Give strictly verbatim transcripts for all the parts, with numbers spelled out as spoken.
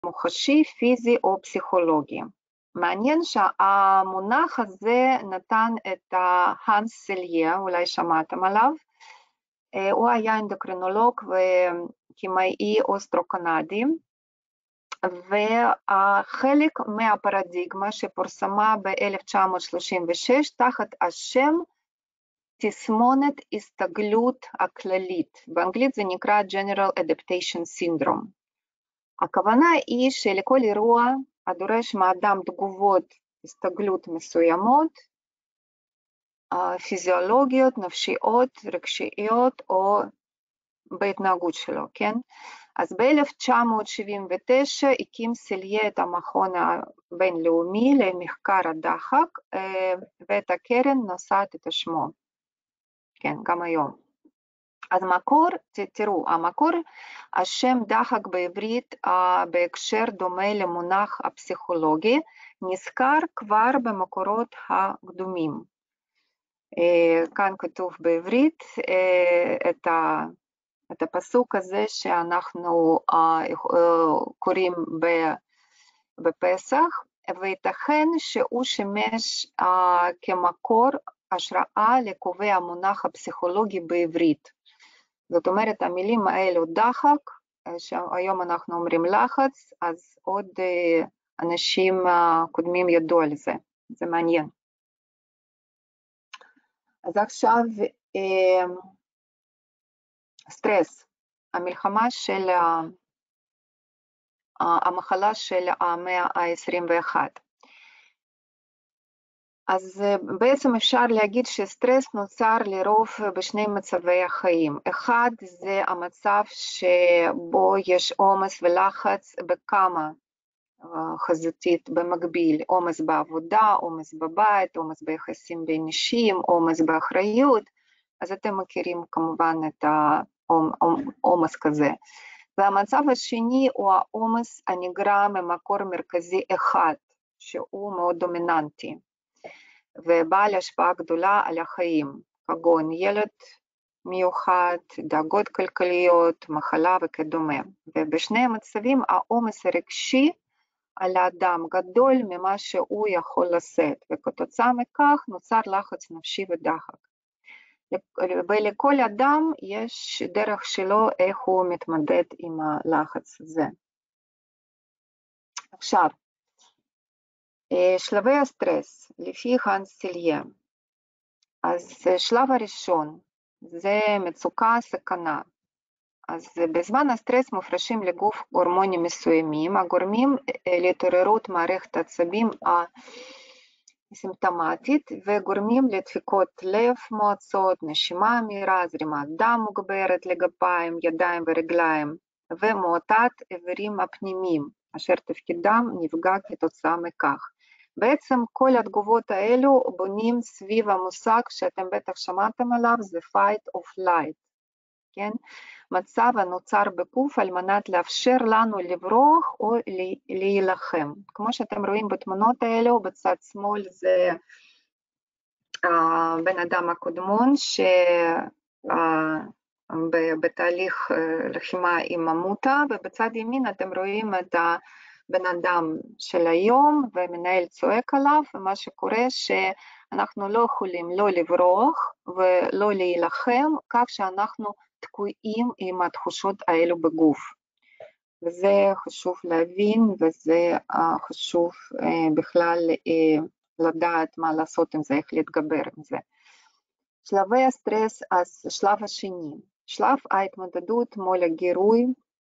מוחשי, פיזי או פסיכולוגי. מעניין שהמונח הזה נתן את האנס סליה, אולי שמעתם עליו, הוא היה אנדוקרינולוג וכימאי אוסטרו-קנדי, וחלק מהפרדיגמה שפורסמה ב-אלף תשע מאות שלושים ושש תחת השם תסמונת הסתגלות הכללית, באנגלית זה נקרא General Adaptation Syndrome. הכוונה היא שלכל אירוע הדורש מאדם תגובות הסתגלות מסוימות, פיזיולוגיות, נפשיות, רגשיות או בהתנהגות שלו, כן? אז ב-אלף תשע מאות שבעים ותשע הקים סליה את המכון הבינלאומי למחקר הדחק, ואת הקרן נושאת את שמו, כן, גם היום. אז מקור, תראו, המקור, השם דחק בעברית בהקשר דומה למונח הפסיכולוגי, נזכר כבר במקורות הקדומים. כאן כתוב בעברית את ה... את הפסוק הזה שאנחנו קוראים בפסח, וייתכן שהוא שמש כמקור השראה לקובע המונח הפסיכולוגי בעברית. זאת אומרת, המילים האלו דחק, שהיום אנחנו אומרים לחץ, אז עוד אנשים קודמים ידעו על זה, זה מעניין. אז עכשיו, סטרס, המלחמה של המחלה של המאה ה-עשרים ואחת. אז בעצם אפשר להגיד שסטרס נוצר לרוב בשני מצבי החיים. אחד זה המצב שבו יש עומס ולחץ בכמה חזותית במקביל, עומס בעבודה, עומס בבית, עומס ביחסים בין אישים, עומס באחריות, אז אתם מכירים כמובן את העומס כזה. והמצב השני הוא העומס הנגרם ממקור מרכזי אחד, שהוא מאוד דומיננטי, ובעל השפעה גדולה על החיים, כגון ילד מיוחד, דאגות כלכליות, מחלה וכדומה. ובשני המצבים העומס הרגשי על האדם גדול ממה שהוא יכול לשאת, וכתוצאה מכך נוצר לחץ נפשי ודחק. ולכל אדם יש דרך שלו איך הוא מתמודד עם הלחץ הזה. עכשיו, שלבי הסטרס, לפי האנס סליה. אז שלב הראשון, זה מצוקה, סכנה. אז בזמן הסטרס מופרשים לגוף הורמונים מסוימים, הגורמים להתעוררות מערכת העצבים סימפטומטית וגורמים לדפיקות לב מואצות, נשימה מהירה, זרימת דם מוגברת לגפיים, ידיים ורגליים, ומועטת איברים הפנימיים, אשר תפקידם נפגע כתוצאה מכך. בעצם כל התגובות האלו בונים סביב המושג שאתם בטח שמעתם עליו, זה fight or flight, כן? מצב הנוצר בגוף על מנת לאפשר לנו לברוח או להילחם. כמו שאתם רואים בתמונות האלו, בצד שמאל זה בן אדם הקודמון שבתהליך לחימה עם ממותה, ובצד ימין אתם רואים את הבן אדם של היום ומנהל צועק עליו, ומה שקורה שאנחנו לא יכולים לא לברוח ולא להילחם, כך שאנחנו תקועים עם התחושות האלו בגוף. וזה חשוב להבין, וזה חשוב בכלל לדעת מה לעשות עם זה, איך להתגבר עם זה. שלבי הסטרס, אז שלב השני, שלב ההתמודדות מול הגירוי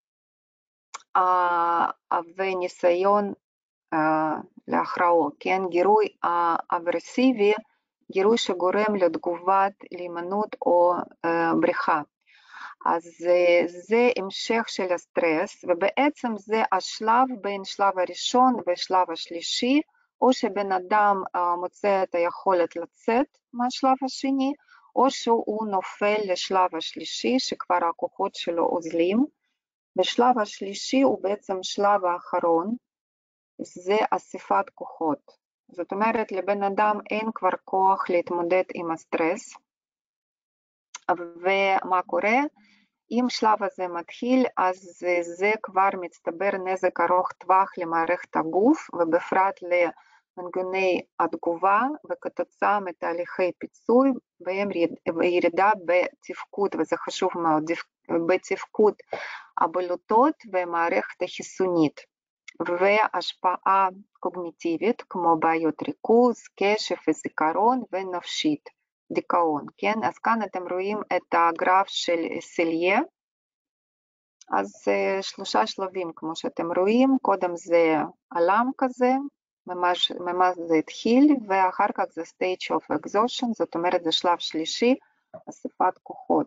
וניסיון להכרעות, כן? גירוי אברסיבי, גירוי שגורם לתגובת להימנעות או בריחה. אז זה, זה המשך של הסטרס, ובעצם זה השלב בין שלב הראשון ושלב השלישי, או שבן אדם מוצא את היכולת לצאת מהשלב השני, או שהוא נופל לשלב השלישי, שכבר הכוחות שלו עוזלים. בשלב השלישי הוא בעצם שלב האחרון, זה אספת כוחות. זאת אומרת, לבן אדם אין כבר כוח להתמודד עם הסטרס, ומה קורה? אם שלב הזה מתחיל, אז זה, זה כבר מצטבר נזק ארוך טווח למערכת הגוף, ובפרט למנגנוני התגובה, וכתוצאה מתהליכי פיצוי, והם ירידה בתפקוד, וזה חשוב מאוד, בתפקוד הבלוטות ומערכת החיסונית, והשפעה קוגניטיבית, כמו בעיות ריכוז, קשב וזיכרון ונפשית. דיכאון, כן? אז כאן אתם רואים את הגרף של סליה, אז uh, שלושה שלבים כמו שאתם רואים, קודם זה עלם כזה, ממש, ממש זה התחיל, ואחר כך זה stage of exhaustion, זאת אומרת זה שלב שלישי, אספת כוחות.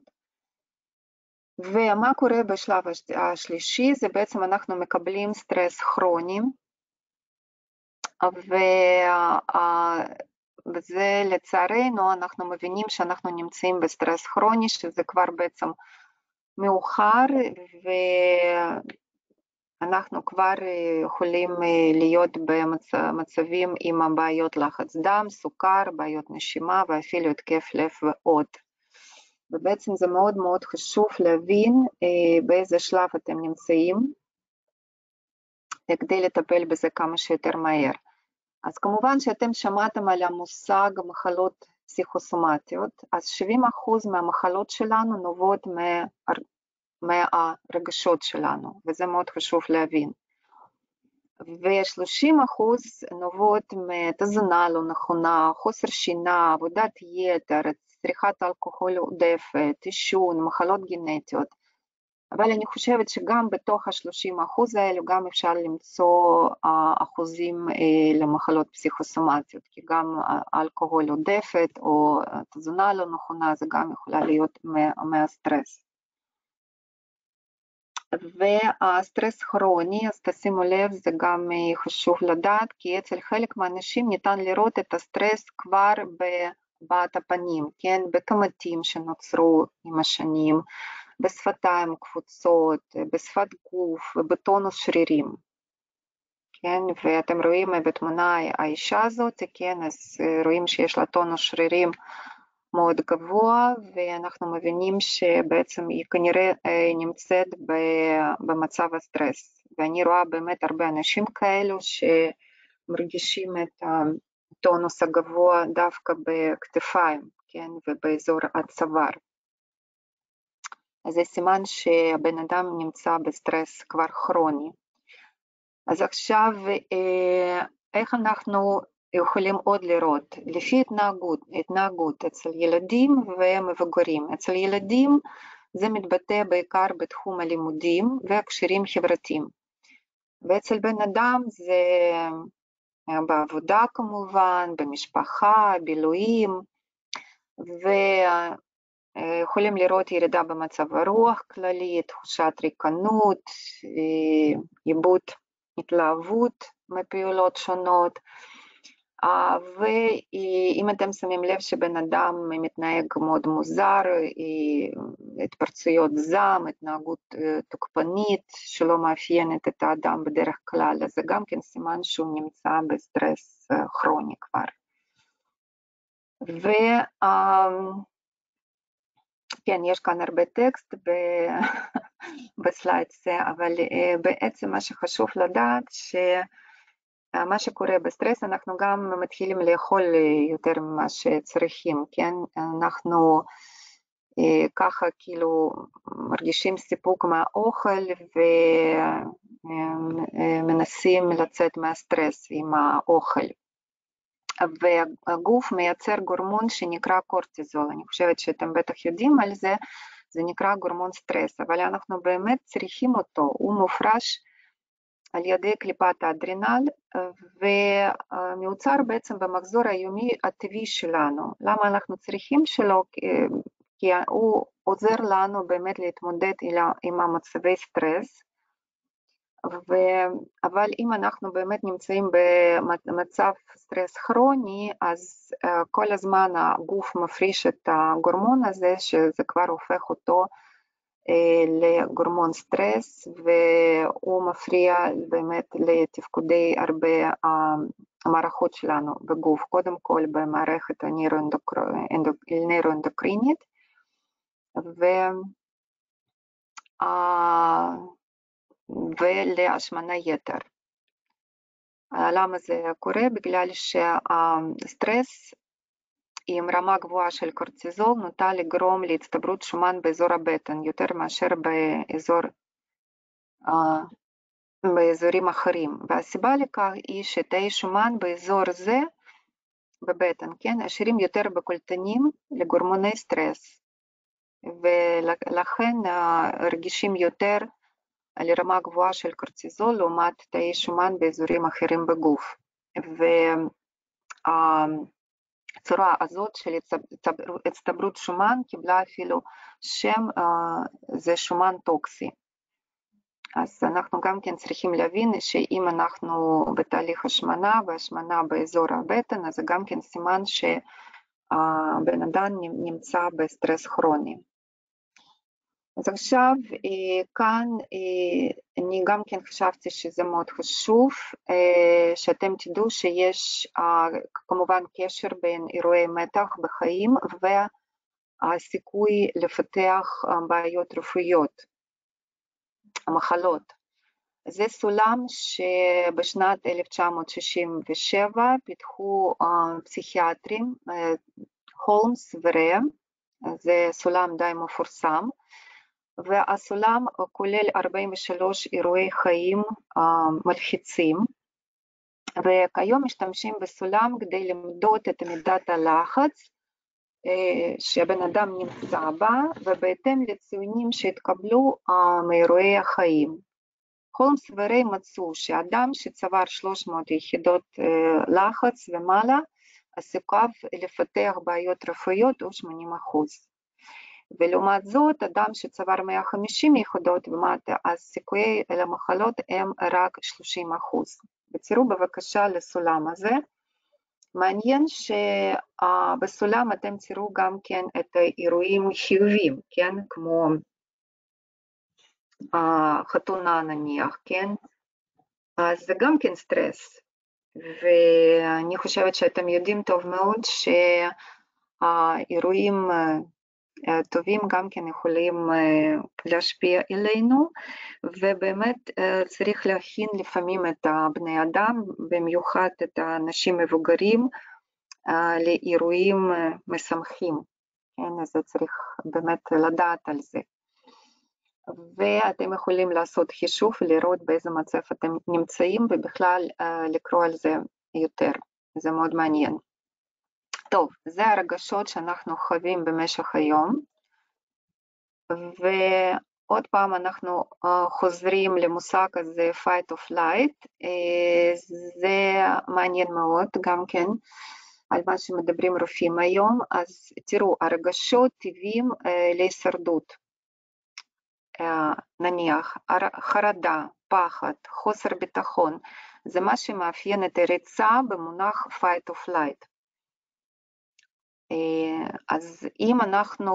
ומה קורה בשלב השלישי? זה בעצם אנחנו מקבלים סטרס כרוני, וה... וזה לצערנו אנחנו מבינים שאנחנו נמצאים בסטרס כרוני, שזה כבר בעצם מאוחר, ואנחנו כבר יכולים להיות במצבים עם בעיות לחץ דם, סוכר, בעיות נשימה ואפילו התקף לב ועוד. ובעצם זה מאוד מאוד חשוב להבין באיזה שלב אתם נמצאים, כדי לטפל בזה כמה שיותר מהר. אז כמובן שאתם שמעתם על המושג מחלות פסיכוסומטיות, אז שבעים אחוז מהמחלות שלנו נובעות מהרגשות שלנו, וזה מאוד חשוב להבין. ו-שלושים אחוז נובעות מתזונה לא נכונה, חוסר שינה, עבודת יתר, צריכת אלכוהול עודפת, עישון, מחלות גנטיות. אבל אני חושבת שגם בתוך ה-שלושים אחוז האלו גם אפשר למצוא אחוזים למחלות פסיכוסומטיות, כי גם אלכוהול עודפת או תזונה לא נכונה זה גם יכולה להיות מהסטרס. והסטרס כרוני, אז תשימו לב, זה גם חשוב לדעת, כי אצל חלק מהאנשים ניתן לראות את הסטרס כבר בבעת הפנים, כן, בקמטים שנוצרו עם השנים, בשפתיים קפוצות, בשפת גוף ובטונוס שרירים, כן, ואתם רואים בתמונה האישה הזאת, כן, אז רואים שיש לה טונוס שרירים מאוד גבוה, ואנחנו מבינים שבעצם היא כנראה נמצאת במצב הסטרס, ואני רואה באמת הרבה אנשים כאלו שמרגישים את הטונוס הגבוה דווקא בכתפיים, כן, ובאזור הצוואר. אז זה סימן שהבן אדם נמצא בסטרס כבר כרוני. אז עכשיו, איך אנחנו יכולים עוד לראות? לפי התנהגות, התנהגות אצל ילדים ומבוגרים. אצל ילדים זה מתבטא בעיקר בתחום הלימודים והקשרים חברתיים. ואצל בן אדם זה בעבודה כמובן, במשפחה, בילויים, ו... יכולים לראות ירידה במצב הרוח כללי, תחושת ריקנות, איבוד התלהבות מפעולות שונות, ואם אתם שמים לב שבן אדם מתנהג מאוד מוזר, התפרצויות זעם, התנהגות תוקפנית שלא מאפיינת את האדם בדרך כלל, אז זה גם כן סימן שהוא נמצא בסטרס כרוני כבר. ו... כן, יש כאן הרבה טקסט בסלייד זה, אבל בעצם מה שחשוב לדעת, שמה שקורה בסטרס, אנחנו גם מתחילים לאכול יותר ממה שצריכים, כן? אנחנו ככה כאילו מרגישים סיפוק מהאוכל, ומנסים לצאת מהסטרס עם האוכל. והגוף מייצר גורמון שנקרא קורטיזול, אני חושבת שאתם בטח יודעים על זה, זה נקרא גורמון סטרס, אבל אנחנו באמת צריכים אותו, הוא מופרש על ידי קליפת האדרנל, ומיוצר בעצם במחזור היומי הטבעי שלנו. למה אנחנו צריכים שלו? כי הוא עוזר לנו באמת להתמודד עם המצבי סטרס, ו... אבל אם אנחנו באמת נמצאים במצב סטרס כרוני, אז uh, כל הזמן הגוף מפריש את הגורמון הזה, שזה כבר הופך אותו uh, לגורמון סטרס, והוא מפריע באמת לתפקודי הרבה uh, המערכות שלנו בגוף, קודם כל במערכת הנוירואנדוקרינית, ו... ולהשמנה יתר. למה זה קורה? בגלל שהסטרס עם רמה גבוהה של קורטיזול נוטה לגרום להצטברות שומן באזור הבטן, יותר מאשר באזור, באזורים אחרים. והסיבה לכך היא שתאי שומן באזור זה, בבטן, כן, עשירים יותר בקולטנים לגורמוני סטרס, ולכן רגישים יותר לרמה גבוהה של קורטיזול לעומת תאי שומן באזורים אחרים בגוף. והצורה הזאת של הצטברות שומן קיבלה אפילו שם, זה שומן טוקסי. אז אנחנו גם כן צריכים להבין שאם אנחנו בתהליך השמנה והשמנה באזור הבטן, אז זה גם כן סימן שהבן אדם נמצא בסטרס כרוני. אז עכשיו כאן אני גם כן חשבתי שזה מאוד חשוב שאתם תדעו שיש כמובן קשר בין אירועי מתח בחיים והסיכוי לפתח בעיות רפואיות, המחלות. זה סולם שבשנת אלף תשע מאות שישים ושבע פיתחו פסיכיאטרים, הולמס וראה, זה סולם די מפורסם, והסולם כולל ארבעים ושלושה אירועי חיים מלחיצים, וכיום משתמשים בסולם כדי למדוד את מידת הלחץ שהבן אדם נמצא בה, ובהתאם לציונים שהתקבלו מאירועי החיים. הולמס וריי מצאו שאדם שצבר שלוש מאות יחידות לחץ ומעלה, הסיכוי לפתח בעיות רפואיות הוא שמונים אחוז. ולעומת זאת, אדם שצבר מאה וחמישים יחידות ומטה, אז סיכויי למחלות הם רק שלושים אחוז. ותראו בבקשה לסולם הזה. מעניין שבסולם אתם תראו גם כן את האירועים חיוביים, כן? כמו חתונה נניח, כן? אז זה גם כן סטרס. ואני חושבת שאתם יודעים טוב מאוד שהאירועים טובים גם כן יכולים להשפיע עלינו, ובאמת צריך להכין לפעמים את הבני אדם, במיוחד את האנשים מבוגרים, לאירועים משמחים, כן, אז צריך באמת לדעת על זה. ואתם יכולים לעשות חישוב ולראות באיזה מצב אתם נמצאים, ובכלל לקרוא על זה יותר, זה מאוד מעניין. טוב, זה הרגשות שאנחנו חווים במשך היום, ועוד פעם אנחנו חוזרים למושג הזה fight or flight, זה מעניין מאוד גם כן על מה שמדברים רופאים היום. אז תראו, הרגשות טבעיים להישרדות, נניח חרדה, פחד, חוסר ביטחון, זה מה שמאפיין את הריצה במונח fight or flight. אז אם אנחנו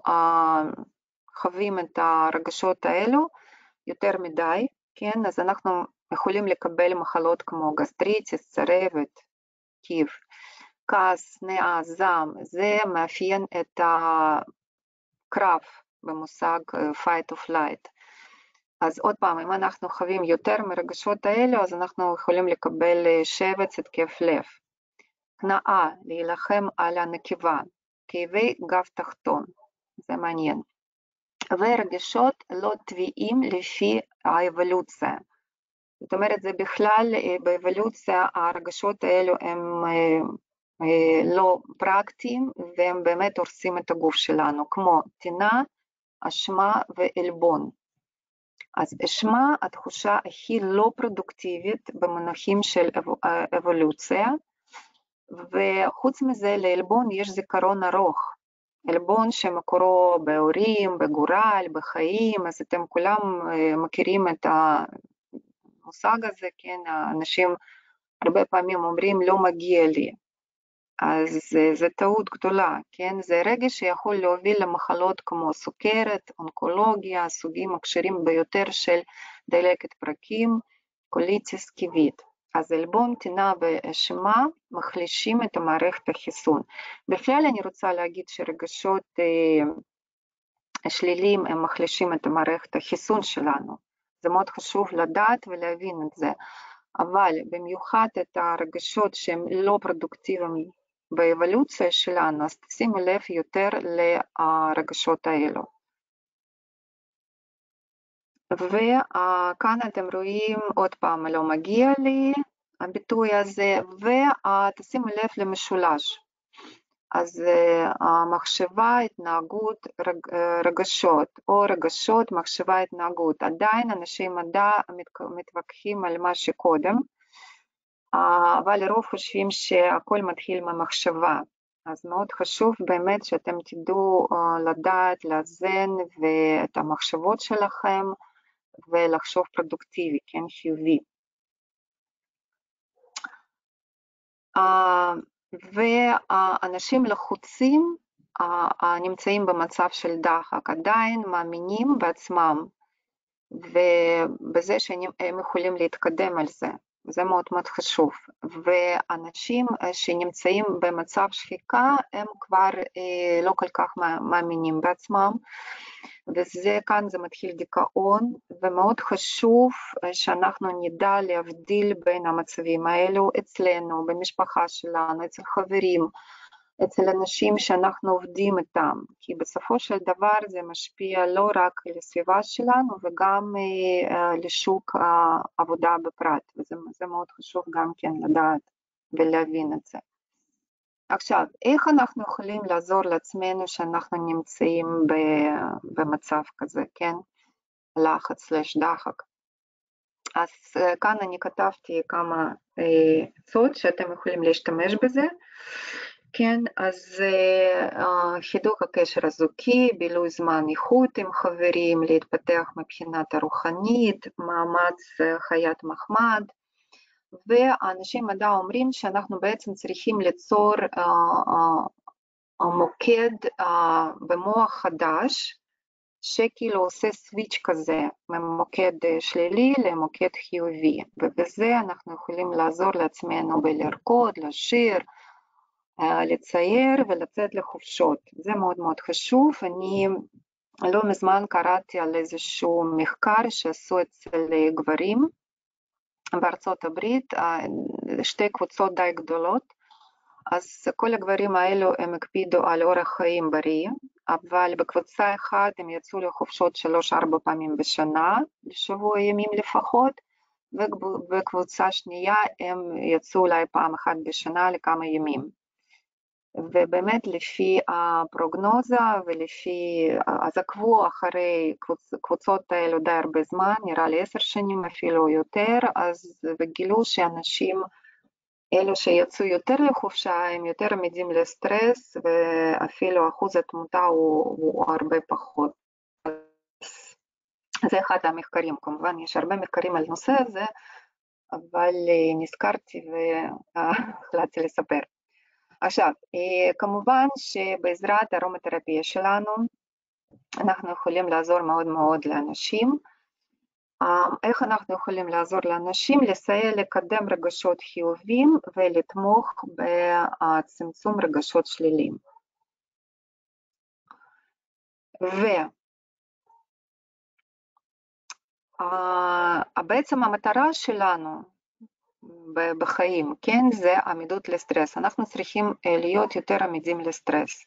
חווים את הרגשות האלו יותר מדי, כן, אז אנחנו יכולים לקבל מחלות כמו גסטריטיס, צרבת, כאב, כעס, שנאה, זעם, זה מאפיין את הקרב במושג fight or flight. אז עוד פעם, אם אנחנו חווים יותר מרגשות האלו, אז אנחנו יכולים לקבל שבץ, התקף לב. כנעה, להילחם על הנקבה, כאבי גב תחתון, זה מעניין. ורגשות לא טבעיים לפי האבולוציה. זאת אומרת, זה בכלל באבולוציה, הרגשות האלו הם לא פרקטיים, והם באמת הורסים את הגוף שלנו, כמו טינה, אשמה ועלבון. אז אשמה, התחושה הכי לא פרודוקטיבית במונחים של אבולוציה, וחוץ מזה לעלבון יש זיכרון ארוך, עלבון שמקורו בהורים, בגורל, בחיים, אז אתם כולם מכירים את המושג הזה, כן, האנשים הרבה פעמים אומרים לא מגיע לי, אז זה, זה טעות גדולה, כן, זה רגש שיכול להוביל למחלות כמו סוכרת, אונקולוגיה, סוגים הקשרים ביותר של דלקת פרקים, קוליטיס כיבית. אז עלבון, טינה ואשמה מחלישים את המערכת החיסון. בכלל אני רוצה להגיד שרגשות השלילים הם מחלישים את המערכת החיסון שלנו. זה מאוד חשוב לדעת ולהבין את זה, אבל במיוחד את הרגשות שהם לא פרודוקטיביים באבולוציה שלנו, אז תשימו לב יותר לרגשות האלו. וכאן אתם רואים, עוד פעם לא מגיע לי הביטוי הזה, ותשימו לב למשולש. אז המחשבה, התנהגות, רגשות, או רגשות, מחשבה, התנהגות. עדיין אנשי מדע מתווכחים על מה שקודם, אבל לרוב חושבים שהכל מתחיל ממחשבה. אז מאוד חשוב באמת שאתם תדעו לדעת, לאזן את המחשבות שלכם, ולחשוב פרודוקטיבי, כן, חיובי. ואנשים לחוצים נמצאים במצב של דחק, עדיין מאמינים בעצמם, ובזה שהם יכולים להתקדם על זה, זה מאוד מאוד חשוב. ואנשים שנמצאים במצב שחיקה, הם כבר לא כל כך מאמינים בעצמם, וזה כאן זה מתחיל דיכאון, ומאוד חשוב שאנחנו נדע להבדיל בין המצבים האלו אצלנו, במשפחה שלנו, אצל חברים, אצל אנשים שאנחנו עובדים איתם, כי בסופו של דבר זה משפיע לא רק על הסביבה שלנו, וגם לשוק העבודה בפרט, וזה מאוד חשוב גם כן לדעת ולהבין את זה. עכשיו, איך אנחנו יכולים לעזור לעצמנו שאנחנו נמצאים במצב כזה, כן? לחץ סלש דחק. אז כאן אני כתבתי כמה עצות שאתם יכולים להשתמש בזה. כן, אז חידוק הקשר הזוגי, בילוי זמן איכות עם חברים, להתפתח מבחינת הרוחנית, מאמץ חיית מחמד, ואנשים מדע אומרים שאנחנו בעצם צריכים ליצור מוקד במוח חדש, שכאילו עושה סוויץ' כזה, ממוקד שלילי למוקד חיובי, ובזה אנחנו יכולים לעזור לעצמנו בלרקוד, לשיר, לצייר ולצאת לחופשות. זה מאוד מאוד חשוב. אני לא מזמן קראתי על איזשהו מחקר שעשו אצל גברים בארצות הברית, שתי קבוצות די גדולות, אז כל הגברים האלו הם הקפידו על אורח חיים בריא, אבל בקבוצה אחת הם יצאו לחופשות שלוש ארבע פעמים בשנה, לשבוע ימים לפחות, ובקבוצה שנייה הם יצאו אולי פעם אחת בשנה לכמה ימים. ובאמת לפי הפרוגנוזה ולפי, אז עקבו אחרי קבוצ, קבוצות האלו די הרבה זמן, נראה לי עשר שנים אפילו יותר, אז וגילו שאנשים אלו שיצאו יותר לחופשה הם יותר עמידים לסטרס, ואפילו אחוז התמותה הוא, הוא הרבה פחות. זה אחד המחקרים, כמובן יש הרבה מחקרים על נושא הזה, אבל נזכרתי והחלטתי לספר. עכשיו, כמובן שבעזרת ארומתרפיה שלנו, אנחנו יכולים לעזור מאוד מאוד לאנשים. איך אנחנו יכולים לעזור לאנשים? לסייע לקדם רגשות חיוביים ולתמוך בצמצום רגשות שליליים. ובעצם המטרה שלנו בחיים, כן, זה עמידות לסטרס. אנחנו צריכים להיות יותר עמידים לסטרס,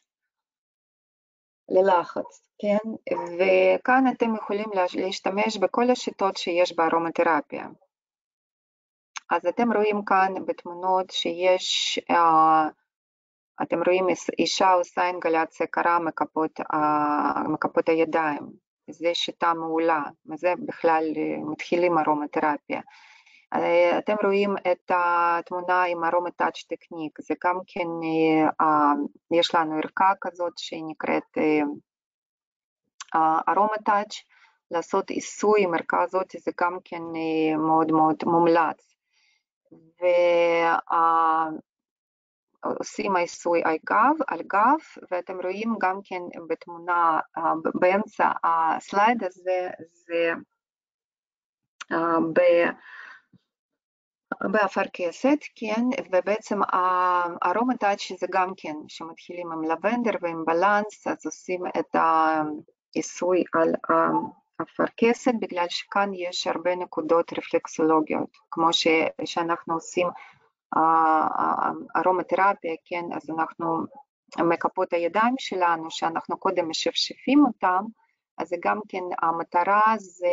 ללחץ, כן, וכאן אתם יכולים להשתמש בכל השיטות שיש בארומתרפיה. אז אתם רואים כאן בתמונות שיש, אתם רואים אישה עושה אינגלציה קרה מכפות, מכפות הידיים, זו שיטה מעולה, וזה בכלל מתחילים ארומתרפיה. אתם רואים את התמונה עם ארומטאץ' טכניק, זה גם כן, יש לנו ערכה כזאת שנקראת ארומטאץ', לעשות עיסוי עם ערכה הזאת, זה גם כן מאוד מאוד מומלץ. ועושים עיסוי על גב, על גב, ואתם רואים גם כן בתמונה, באמצע הסלייד הזה, זה ב... באפרכסת, כן, ובעצם הארומטאץ' זה גם כן, שמתחילים עם לבנדר ועם בלנס, אז עושים את עיסוי על האפרכסת, בגלל שכאן יש הרבה נקודות רפלקסולוגיות, כמו שאנחנו עושים ארומתרפיה, כן, אז אנחנו מכפות הידיים שלנו, שאנחנו קודם משפשפים אותם, אז זה גם כן המטרה זה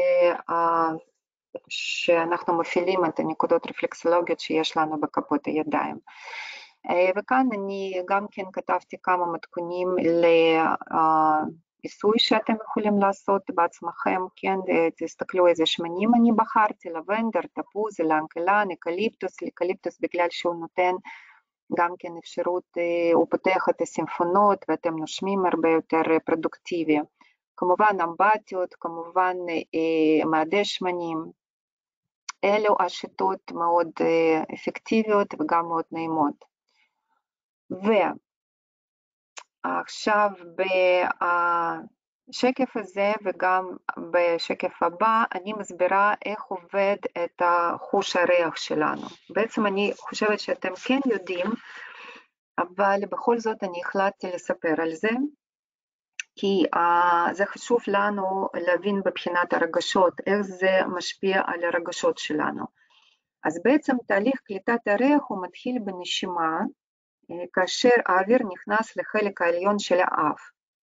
שאנחנו מפעילים את הנקודות רפלקסולוגיות שיש לנו בכפות הידיים. וכאן אני גם כן כתבתי כמה מתכונים לעיסוי שאתם יכולים לעשות בעצמכם, כן, תסתכלו איזה שמנים אני בחרתי, לבנדר, תפוז, אלנקלן, אקליפטוס, אקליפטוס בגלל שהוא נותן גם כן אפשרות, הוא פותח את הסימפונות ואתם נושמים הרבה יותר פרודוקטיבי. כמובן אמבטיות, כמובן מעדי שמנים, אלו השיטות מאוד אפקטיביות וגם מאוד נעימות. ועכשיו בשקף הזה וגם בשקף הבא אני מסבירה איך עובד את חוש הריח שלנו. בעצם אני חושבת שאתם כן יודעים, אבל בכל זאת אני החלטתי לספר על זה, כי uh, זה חשוב לנו להבין בבחינת הרגשות, איך זה משפיע על הרגשות שלנו. אז בעצם תהליך קליטת הריח הוא מתחיל בנשימה, כאשר האוויר נכנס לחלק העליון של האף.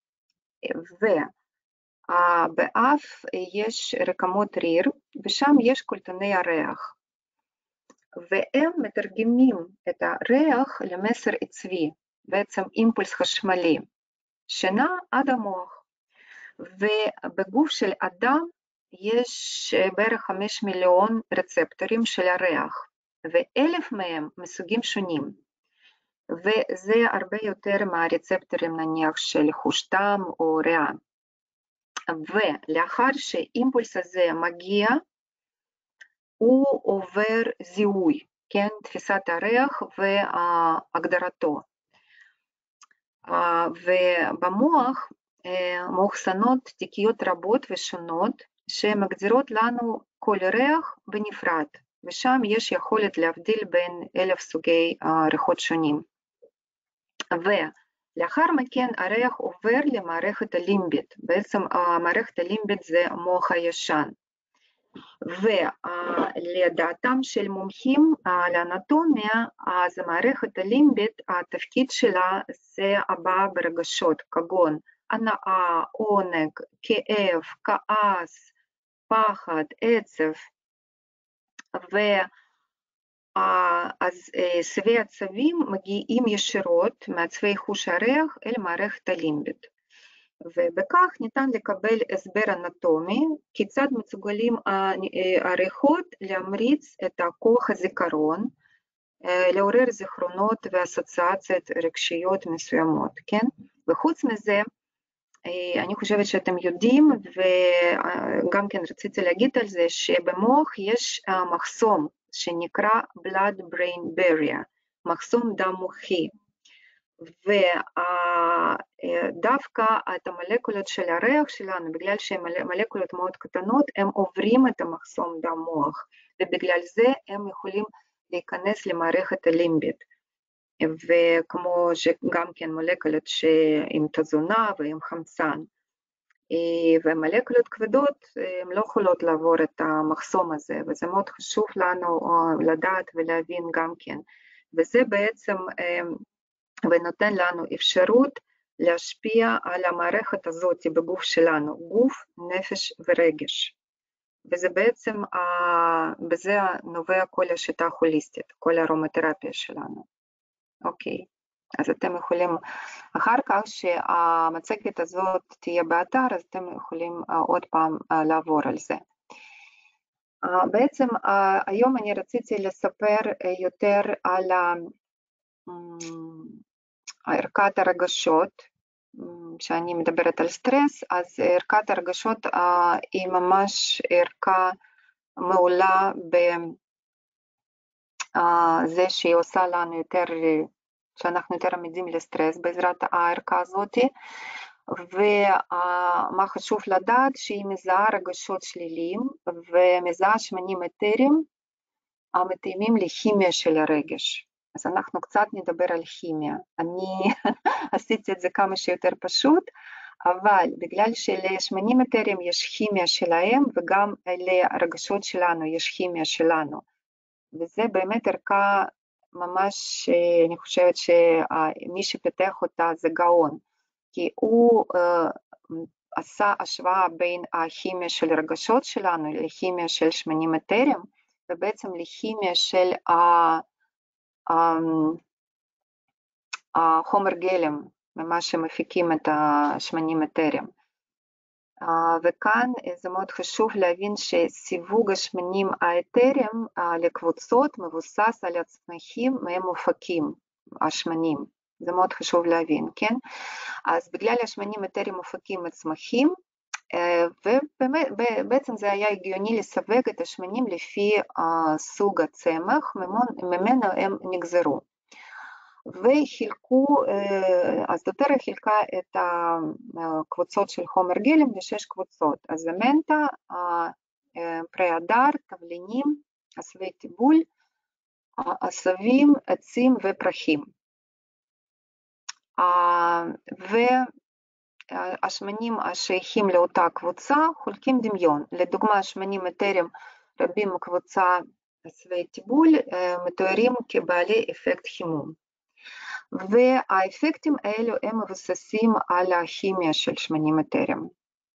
ובאף יש רקמות ריר, ושם יש קולטני הריח. והם מתרגמים את הריח למסר עצבי, בעצם אימפולס חשמלי, שנע עד המוח. ובגוף של אדם יש בערך חמישה מיליון רצפטורים של הריח, ואלף מהם מסוגים שונים. וזה הרבה יותר מהרצפטורים נניח של חוש טעם או ריאה. ולאחר שהאימפולס הזה מגיע, הוא עובר זיהוי, כן, תפיסת הריח והגדרתו. ובמוח מאוחסנות תיקיות רבות ושונות שמגדירות לנו כל ריח בנפרד, ושם יש יכולת להבדיל בין אלף סוגי ריחות שונים. ולאחר מכן הריח עובר למערכת הלימבית, בעצם המערכת הלימבית זה המוח הישן. ולדעתם של מומחים לאנטומיה, אז המערכת הלימבית, התפקיד שלה זה הבא ברגשות, כגון הנאה, עונג, כאב, כעס, פחד, עצב, אז סבי הצבים מגיעים ישירות מעצבי חוש הריח אל מערכת הלימבית. ובכך ניתן לקבל הסבר אנטומי, כיצד מסוגלים הריחות להמריץ את כוח הזיכרון, לעורר זיכרונות ואסוציאציות רגשיות מסוימות, כן? וחוץ מזה, אני חושבת שאתם יודעים, וגם כן רציתי להגיד על זה, שבמוח יש מחסום שנקרא blood-brain barrier, מחסום דם מוחי. ודווקא את המולקולות של הריח שלנו, בגלל שהן מולקולות מאוד קטנות, הם עוברים את המחסום דם מוח, ובגלל זה הם יכולים להיכנס למערכת הלימבית. וכמו שגם כן מולקולות עם תזונה ועם חמצן. ומולקולות כבדות הן לא יכולות לעבור את המחסום הזה, וזה מאוד חשוב לנו לדעת ולהבין גם כן. וזה בעצם ונותן לנו אפשרות להשפיע על המערכת הזאת בגוף שלנו, גוף, נפש ורגש. וזה בעצם, בזה נובע כל השיטה ההוליסטית, כל הארומתרפיה שלנו. אוקיי, אז אתם יכולים, אחר כך שהמצגת הזאת תהיה באתר, אז אתם יכולים עוד פעם לעבור על זה. בעצם היום אני רציתי לספר יותר על ערכת הרגשות, שאני מדברת על סטרס, אז ערכת הרגשות היא ממש ערכה מעולה בזה שהיא עושה לנו יותר, שאנחנו יותר עמידים לסטרס בעזרת הערכה הזאת, ומה חשוב לדעת שהיא מזהה רגשות שליליים ומזהה שמנים אתריים המתאימים לכימיה של הרגש. אז אנחנו קצת נדבר על כימיה. אני עשיתי את זה כמה שיותר פשוט, אבל בגלל שלשמנים אתריים יש כימיה שלהם, וגם לרגשות שלנו יש כימיה שלנו. וזה באמת ערכה ממש, אני חושבת שמי שפיתח אותה זה גאון, כי הוא uh, עשה השוואה בין הכימיה של הרגשות שלנו לכימיה של שמנים אתריים, ובעצם לכימיה של החומר גלם, ממה שמפיקים את השמנים אתריים. וכאן זה מאוד חשוב להבין שסיווג השמנים האתריים לקבוצות מבוסס על הצמחים מהם מופקים השמנים, זה מאוד חשוב להבין, כן? אז בגלל השמנים אתריים מופקים מצמחים, ובעצם זה היה הגיוני לסווג את השמנים לפי סוג הצמח, ממנו הם נגזרו. וחילקו, אז דוטרה חילקה את הקבוצות של חומר גלם לשש קבוצות, אז מנטה, פרי הדר, תבלינים, עשבי טיבול, עשבים, עצים ופרחים. והשמנים השייכים לאותה קבוצה חולקים דמיון, לדוגמה שמנים אתריים רבים מקבוצה עשבי טיבול מתוארים כבעלי אפקט חימום. והאפקטים האלו הם מבוססים על הכימיה של שמנים אתריים.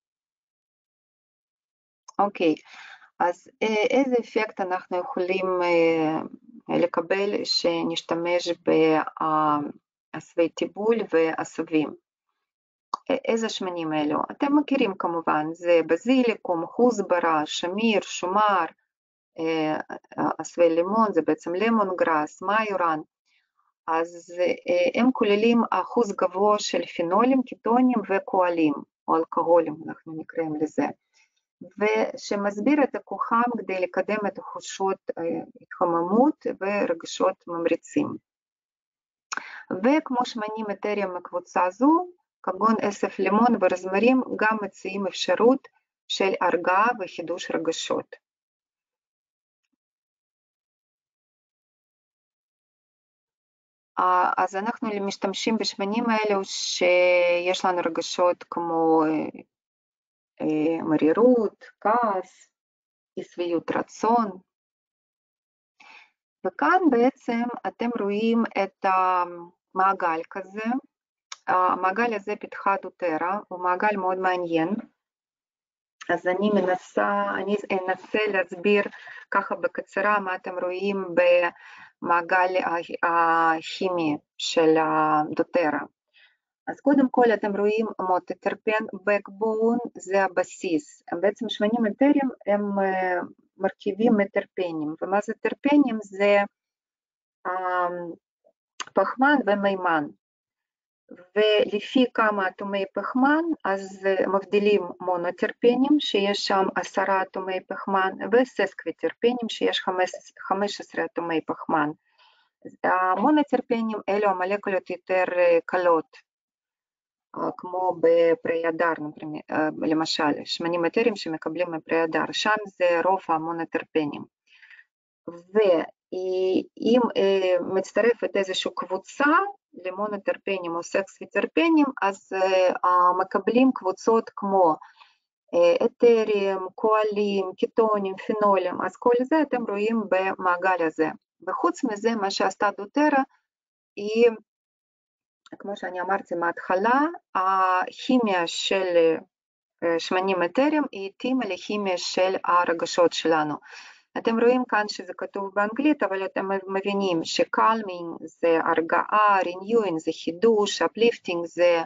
אוקיי, אז איזה אפקט אנחנו יכולים לקבל שנשתמש בעשבי טיבול ועשבים? איזה שמנים אלו? אתם מכירים כמובן, זה בזיליקום, חוסברה, שמיר, שומר, עשבי לימון, זה בעצם למון גראס, מיורן, אז הם כוללים אחוז גבוה של פינולים, קיטונים וקואלים, או אלכוהולים, אנחנו נקראים לזה, ושמסביר את הכוחם כדי לקדם את תחושות התחממות ורגשות ממריצים. וכמו שמנים אתריים מקבוצה זו, כגון אסף לימון ורזמרים, גם מציעים אפשרות של הרגעה וחידוש רגשות. אז אנחנו משתמשים בשמנים האלו שיש לנו רגשות כמו מרירות, כעס, אי שביעות רצון. וכאן בעצם אתם רואים את המעגל כזה, המעגל הזה פיתחה דוטרה, הוא מעגל מאוד מעניין, אז אני מנסה, אני אנסה להסביר ככה בקצרה מה אתם רואים במעגל הכימי של הדוטרה. אז קודם כל אתם רואים מוטוטרפן, backbone זה הבסיס, בעצם שמנים אתריים הם מרכיבים מטרפנים, ומה זה טרפנים? זה פחמן ומימן. ולפי כמה אטומי פחמן, אז מבדילים מונוטרפנים, שיש שם עשרה אטומי פחמן, וססקוויטרפנים, שיש חמש עשרה אטומי פחמן. המונוטרפנים אלו המולקולות יותר קלות, כמו בפרי הדר, למשל, שמנים אתריים שמקבלים מפרי הדר, שם זה רוב המונוטרפנים. ואם מצטרפת איזושהי קבוצה, למונוטרפנים או סקסוויטרפנים, אז uh, מקבלים קבוצות כמו אתרים, קואלים, קיטונים, פינולים, אז כל זה אתם רואים במעגל הזה. וחוץ מזה, מה שעשתה דוטרה, היא, כמו שאני אמרתי מההתחלה, הכימיה של שמנים אתריים היא התאימה לכימיה של הרגשות שלנו. אתם רואים כאן שזה כתוב באנגלית, אבל אתם מבינים שקלמינג זה הרגעה, רניואינג זה חידוש, אפליפטינג זה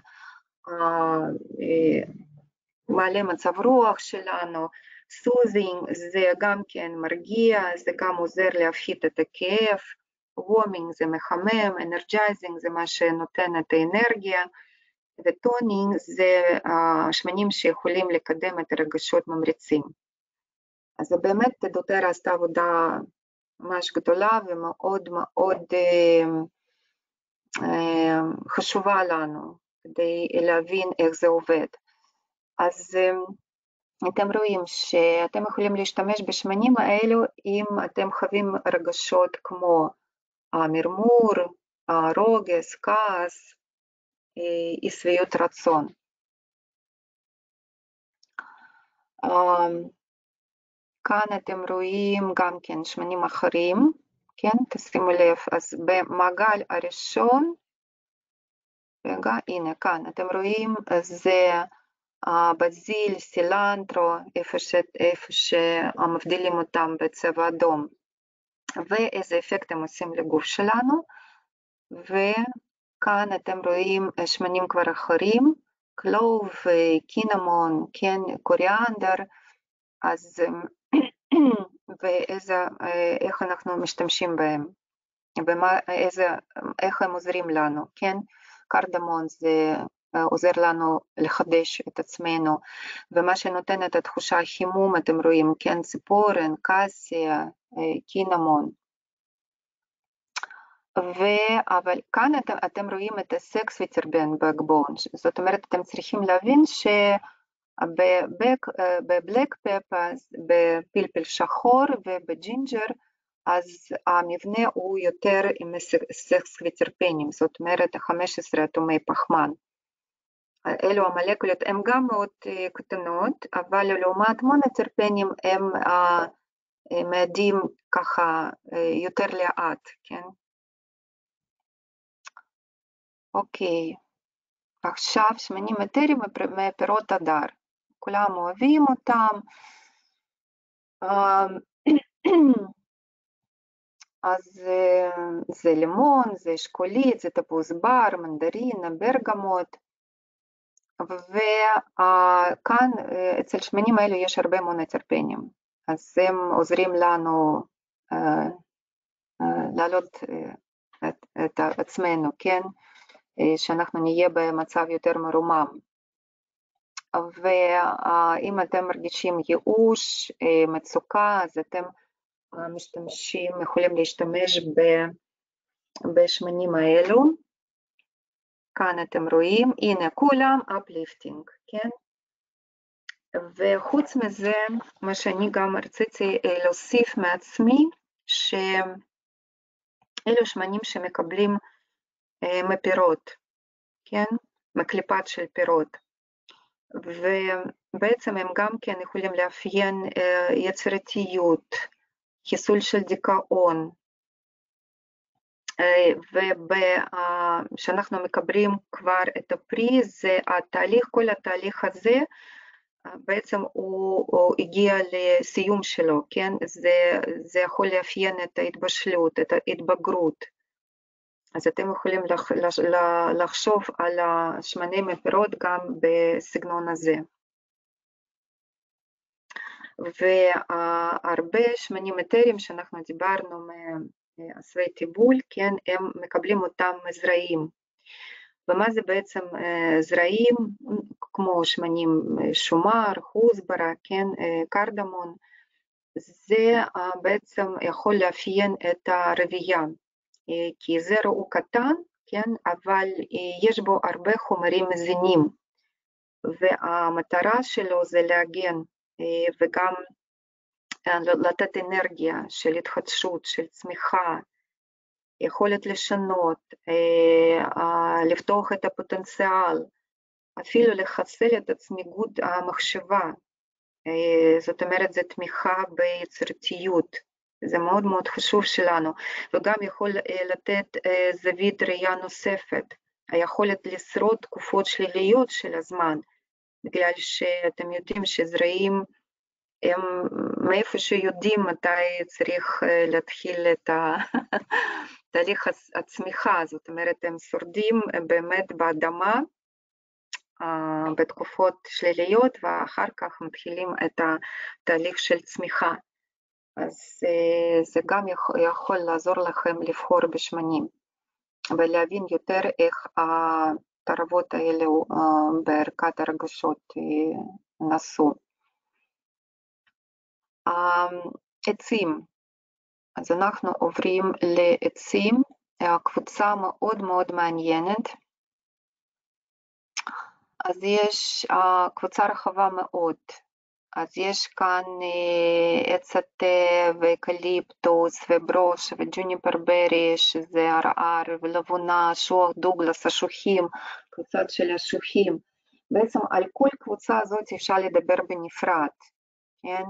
מעלה מצב רוח שלנו, סוזינג זה גם כן מרגיע, זה גם עוזר להפחית את הכאב, וומינג זה מחמם, אנרג'ייזינג זה מה שנותן את האנרגיה, וטונינג זה שמנים שיכולים לקדם את הרגשות ממריצים. אז באמת דוטרה עשתה עבודה ממש גדולה ומאוד מאוד אה, אה, חשובה לנו כדי להבין איך זה עובד. אז אה, אתם רואים שאתם יכולים להשתמש בשמנים האלו אם אתם חווים רגשות כמו המרמור, הרוגז, כעס, אי שביעות רצון. כאן אתם רואים גם כן שמנים אחרים, כן, תשימו לב, אז במעגל הראשון, רגע, הנה כאן, אתם רואים, זה בזיל, סילנטרו, איפה, ש... איפה שמבדילים אותם בצבע אדום, ואיזה אפקט הם עושים לגוף שלנו, וכאן אתם רואים שמנים כבר אחרים, קלוב, קינמון, כן, קוריאנדר, אז ואיזה, איך אנחנו משתמשים בהם, ומה, איזה, איך הם עוזרים לנו, כן? קרדמון זה עוזר לנו לחדש את עצמנו, ומה שנותן את התחושה החימום, אתם רואים, כן? ציפורן, קסיה, קינמון. ו... אבל כאן אתם, אתם רואים את הסקס ויטרבן בגבון, זאת אומרת, אתם צריכים להבין ש... בבלק פפרס, בפלפל שחור ובג'ינג'ר, אז המבנה הוא יותר עם סקס וטרפנים, זאת אומרת חמש עשרה אטומי פחמן. אלו המולקולות הן גם מאוד קטנות, אבל לעומת מונוטרפנים הם מאדים ככה יותר לאט, כן? אוקיי, עכשיו שמנים אתריים מפירות הדר. כולם אוהבים אותם, אז זה לימון, זה אשכולית, זה תפוז בר, מנדרינה, ברגמוט, וכאן אצל שמנים האלו יש הרבה מונוטרפנים, אז הם עוזרים לנו להעלות את, את עצמנו, כן? שאנחנו נהיה במצב יותר מרומם. ואם אתם מרגישים ייאוש, מצוקה, אז אתם משתמשים, יכולים להשתמש בשמנים האלו. כאן אתם רואים, הנה כולם אפליפטינג, כן? וחוץ מזה, מה שאני גם רציתי להוסיף מעצמי, שאלו שמנים שמקבלים מפירות, כן? מקליפת של פירות. ובעצם הם גם כן יכולים לאפיין יצירתיות, חיסול של דיכאון, וכשאנחנו מקבלים כבר את הפרי, זה התהליך, כל התהליך הזה בעצם הוא, הוא הגיע לסיום שלו, כן? זה, זה יכול לאפיין את ההתבשלות, את ההתבגרות. אז אתם יכולים לח, לחשוב על השמני מפירות גם בסגנון הזה. והרבה שמנים אתריים שאנחנו דיברנו מעשבי טיבול, כן, הם מקבלים אותם מזרעים. ומה זה בעצם זרעים, כמו שמנים שומר, חוסברה, כן, קרדמון, זה בעצם יכול לאפיין את הרבייה, כי זרע הוא קטן, כן, אבל יש בו הרבה חומרים מזינים, והמטרה שלו זה להגן וגם לתת אנרגיה של התחדשות, של צמיחה, יכולת לשנות, לפתוח את הפוטנציאל, אפילו לחסל את עצמיגות המחשבה, זאת אומרת, זה תמיכה ביצירתיות, זה מאוד מאוד חשוב שלנו, וגם יכול לתת זווית ראייה נוספת, היכולת לשרוד תקופות שליליות של הזמן, בגלל שאתם יודעים שזרעים, הם מאיפה שיודעים מתי צריך להתחיל את תהליך הצמיחה, זאת אומרת, הם שורדים באמת באדמה, בתקופות שליליות, ואחר כך מתחילים את התהליך של צמיחה. אז זה גם יכול לעזור לכם לבחור בשמנים, ולהבין יותר איך התרבות האלו בערכת הרגשות נעשו. עצים, אז אנחנו עוברים לעצים, קבוצה מאוד מאוד מעניינת. אז יש קבוצה רחבה מאוד, אז יש כאן עץ התה ואקליפטוס וברוש וג'וניפר ברי, שזה ערער ולבונה, שוח דוגלס, אשוחים, קבוצת של אשוחים, בעצם על כל קבוצה הזאת אפשר לדבר בנפרד, כן?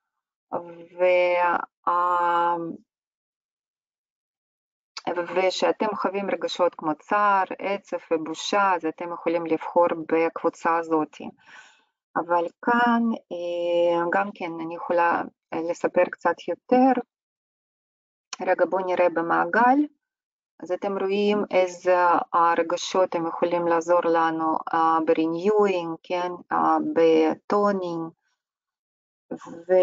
וה... ושאתם חווים רגשות כמו צער, עצב ובושה, אז אתם יכולים לבחור בקבוצה הזאת. אבל כאן גם כן אני יכולה לספר קצת יותר. רגע, בואו נראה במעגל. אז אתם רואים איזה הרגשות הם יכולים לעזור לנו בריניואינג, כן, בטונינג, ו...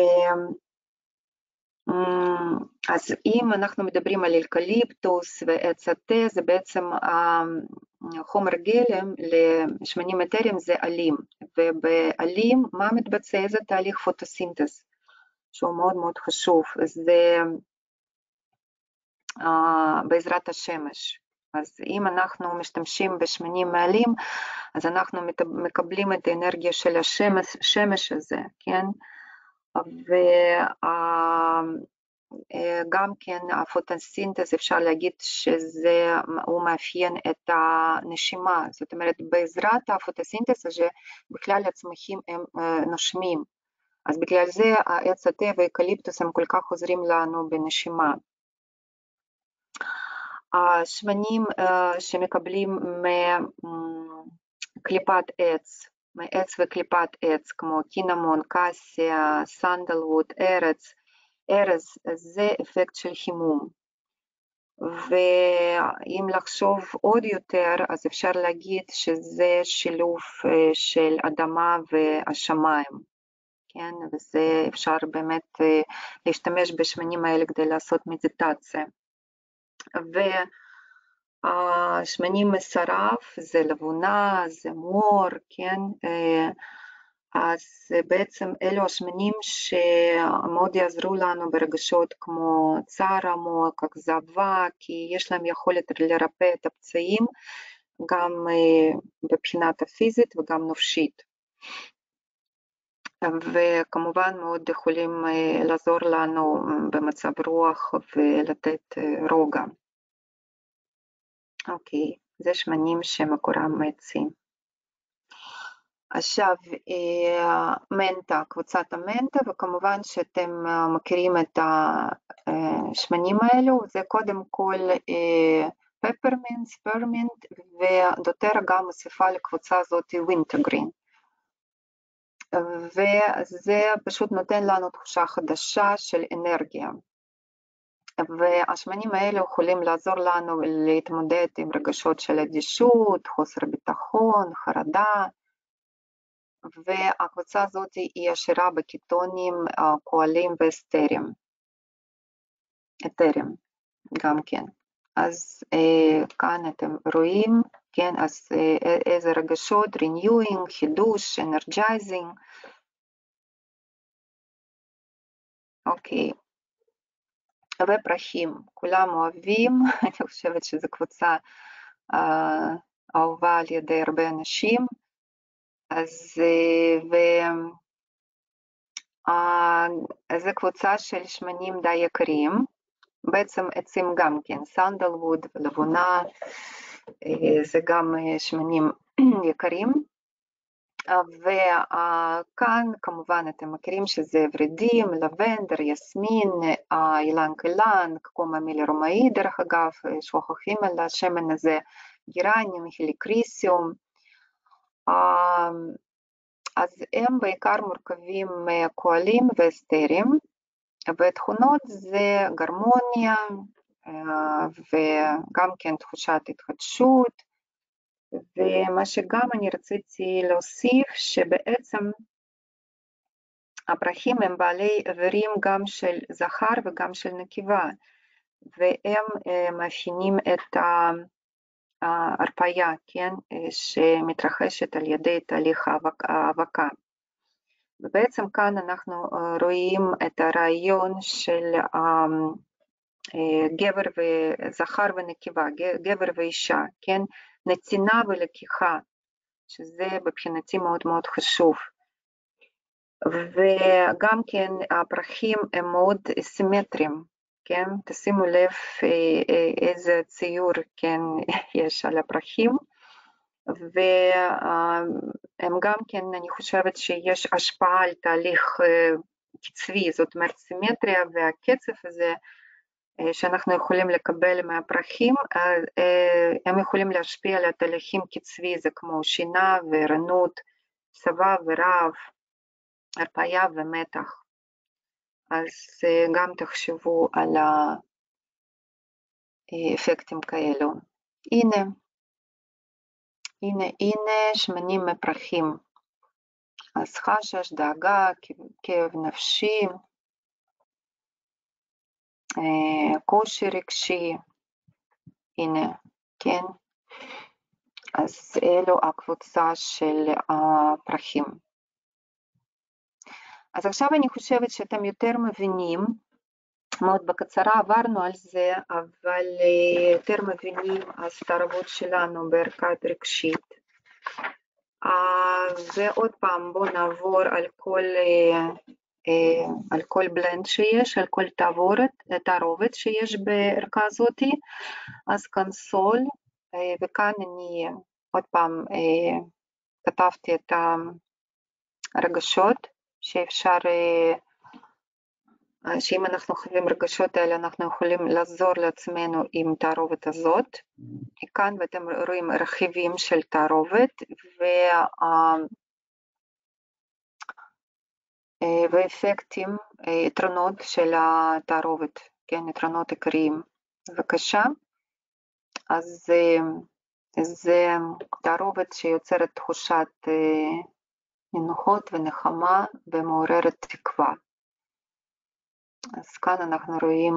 אז אם אנחנו מדברים על אקליפטוס ועץ התה, זה בעצם חומר גלם לשמנים אתריים זה עלים, ובעלים מה מתבצע? איזה תהליך פוטוסינתז, שהוא מאוד מאוד חשוב, זה בעזרת השמש. אז אם אנחנו משתמשים בשמנים מעלים, אז אנחנו מקבלים את האנרגיה של השמש, שמש הזה, כן? וגם כן הפוטוסינתז אפשר להגיד שזה, הוא מאפיין את הנשימה, זאת אומרת בעזרת הפוטוסינתז הזה בכלל הצמחים הם נושמים, אז בגלל זה העץ התה והאקליפטוס הם כל כך עוזרים לנו בנשימה. השמנים שמקבלים מקליפת עץ, מעץ וקליפת עץ, כמו קינמון, קסיה, סנדלווד, ארץ, ארז, זה אפקט של חימום. ואם לחשוב עוד יותר, אז אפשר להגיד שזה שילוב של אדמה והשמיים, כן? וזה אפשר באמת להשתמש בשמנים האלה כדי לעשות מדיטציה. והשמנים משרף זה לבונה, זה מור, כן? אז בעצם אלו השמנים שמאוד יעזרו לנו ברגשות כמו צער עמוק, אכזבה, כי יש להם יכולת לרפא את הפצעים גם מבחינת הפיזית וגם נפשית. וכמובן מאוד יכולים לעזור לנו במצב רוח ולתת רוגע. אוקיי, זה שמנים שמקורם מעצים. עכשיו מנטה, קבוצת המנטה, וכמובן שאתם מכירים את השמנים האלו, זה קודם כל פפרמינט, ספרמינט, ודוטרה גם מוסיפה לקבוצה הזאת ווינטרגרין. וזה פשוט נותן לנו תחושה חדשה של אנרגיה. והשמנים האלה יכולים לעזור לנו להתמודד עם רגשות של אדישות, חוסר ביטחון, חרדה, והקבוצה הזאת היא עשירה בקיטונים, קואלים ואסטרים, אתרים גם כן. אז כאן אתם רואים, כן, אז איזה רגשות, renewing, חידוש, energizing. אוקיי. ופרחים, כולם אוהבים, אני חושבת שזו קבוצה אהובה על ידי הרבה אנשים. אז זו קבוצה של שמנים די יקרים, בעצם עצים גם כן, סנדלווד ולבונה, זה גם שמנים יקרים, וכאן כמובן אתם מכירים שזה ורידים, לבנדר, יסמין, אילנג אילנג, קוממיל רומאי דרך אגב, שוכחים על השמן הזה, גרניום, הליקריסיום, אז הם בעיקר מורכבים מקואלים ואסטרים, ותכונות זה גרמוניה וגם כן תחושת התחדשות, ומה שגם אני רציתי להוסיף שבעצם הפרחים הם בעלי איברים גם של זכר וגם של נקבה, והם מאפיינים את ההרפאיה, כן, שמתרחשת על ידי תהליך האבקה. ובעצם כאן אנחנו רואים את הרעיון של גבר וזכר ונקבה, גבר ואישה, כן, נתינה ולקיחה, שזה מבחינתי מאוד מאוד חשוב. וגם כן הפרחים הם מאוד סימטריים, כן, תשימו לב איזה ציור, כן, יש על הפרחים, והם גם כן, אני חושבת שיש השפעה על תהליך קצבי, זאת אומרת סימטריה והקצב הזה שאנחנו יכולים לקבל מהפרחים, הם יכולים להשפיע על התהליכים קצבי, זה כמו שינה וערנות, צבא ורעב, הרפאיה ומתח. אז גם תחשבו על האפקטים כאלו. הנה, הנה, הנה שמנים מפרחים. אז חשש, דאגה, כאב נפשי, קושי רגשי, הנה, כן? אז אלו הקבוצה של הפרחים. אז עכשיו אני חושבת שאתם יותר מבינים, מאוד בקצרה עברנו על זה, אבל יותר מבינים אז התערבות שלנו בערכת רגשית. ועוד פעם בואו נעבור על כל, על כל בלנד שיש, על כל תערובת, תערובת שיש בערכה הזאת. אז קונסול, וכאן אני עוד פעם כתבתי את הרגשות שאפשר, שאם אנחנו חווים רגשות האלה אנחנו יכולים לעזור לעצמנו עם תערובת הזאת. כאן ואתם רואים רכיבים של תערובת ואפקטים, יתרונות של התערובת, כן, יתרונות עיקריים. בבקשה. אז זה תערובת שיוצרת תחושת נינוחות ונחמה ומעוררת תקווה. אז כאן אנחנו רואים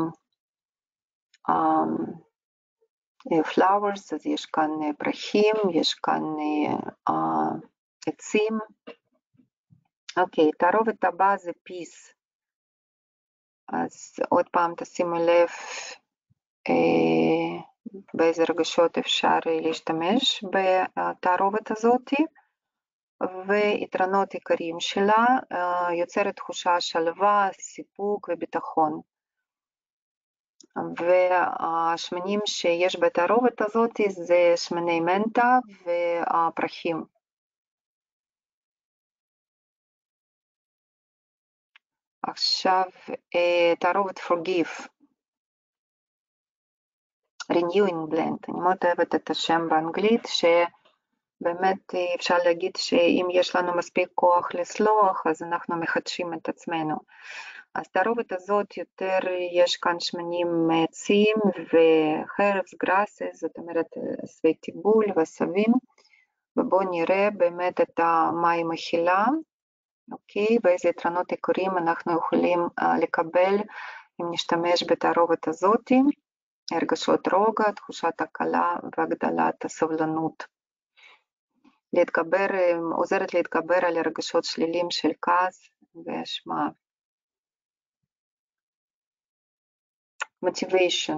um, flowers, אז יש כאן פרחים, יש כאן uh, עצים. אוקיי, תערובת הבאה זה peace. אז עוד פעם תשימו לב uh, באיזה רגשות אפשר להשתמש בתערובת הזאת, ויתרונות עיקריים שלה, uh, יוצרת תחושה שלווה, סיפוק וביטחון. והשמנים שיש בתערובת הזאת זה שמני מנטה והפרחים. עכשיו תערובת forgive, renewing blend, אני מאוד אוהבת את השם באנגלית, שבאמת אפשר להגיד שאם יש לנו מספיק כוח לסלוח אז אנחנו מחדשים את עצמנו. אז תערובת הזאת יותר יש כאן שמנים מעצים וחרס, גרסס, זאת אומרת עשבי טיבול ועשבים, ובואו נראה באמת את מה היא מכילה, אוקיי, ואיזה יתרונות עיקריים אנחנו יכולים לקבל אם נשתמש בתערובת הזאת, הרגשות רוגע, תחושת הקלה והגדלת הסבלנות. להתגבר, עוזרת להתגבר על הרגשות שליליים של כעס ואשמה. motivation,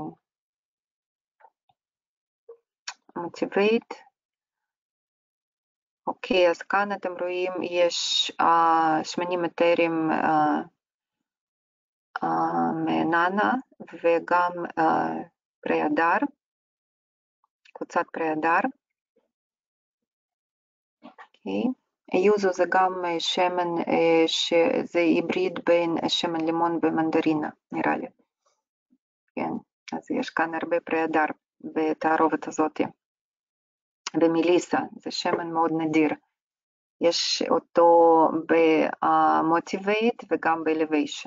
motivate, אוקיי, אז כאן אתם רואים יש uh, שמנים אתרים uh, uh, מננה וגם uh, פרי הדר, קבוצת פרי הדר, אוקיי, יוזו זה גם שמן uh, שזה היבריד בין שמן לימון ומנדרינה נראה לי. כן, אז יש כאן הרבה פרי הדר בתערובת הזאת. ומליסה, זה שמן מאוד נדיר. יש אותו ב-motivate וגם ב-elevation.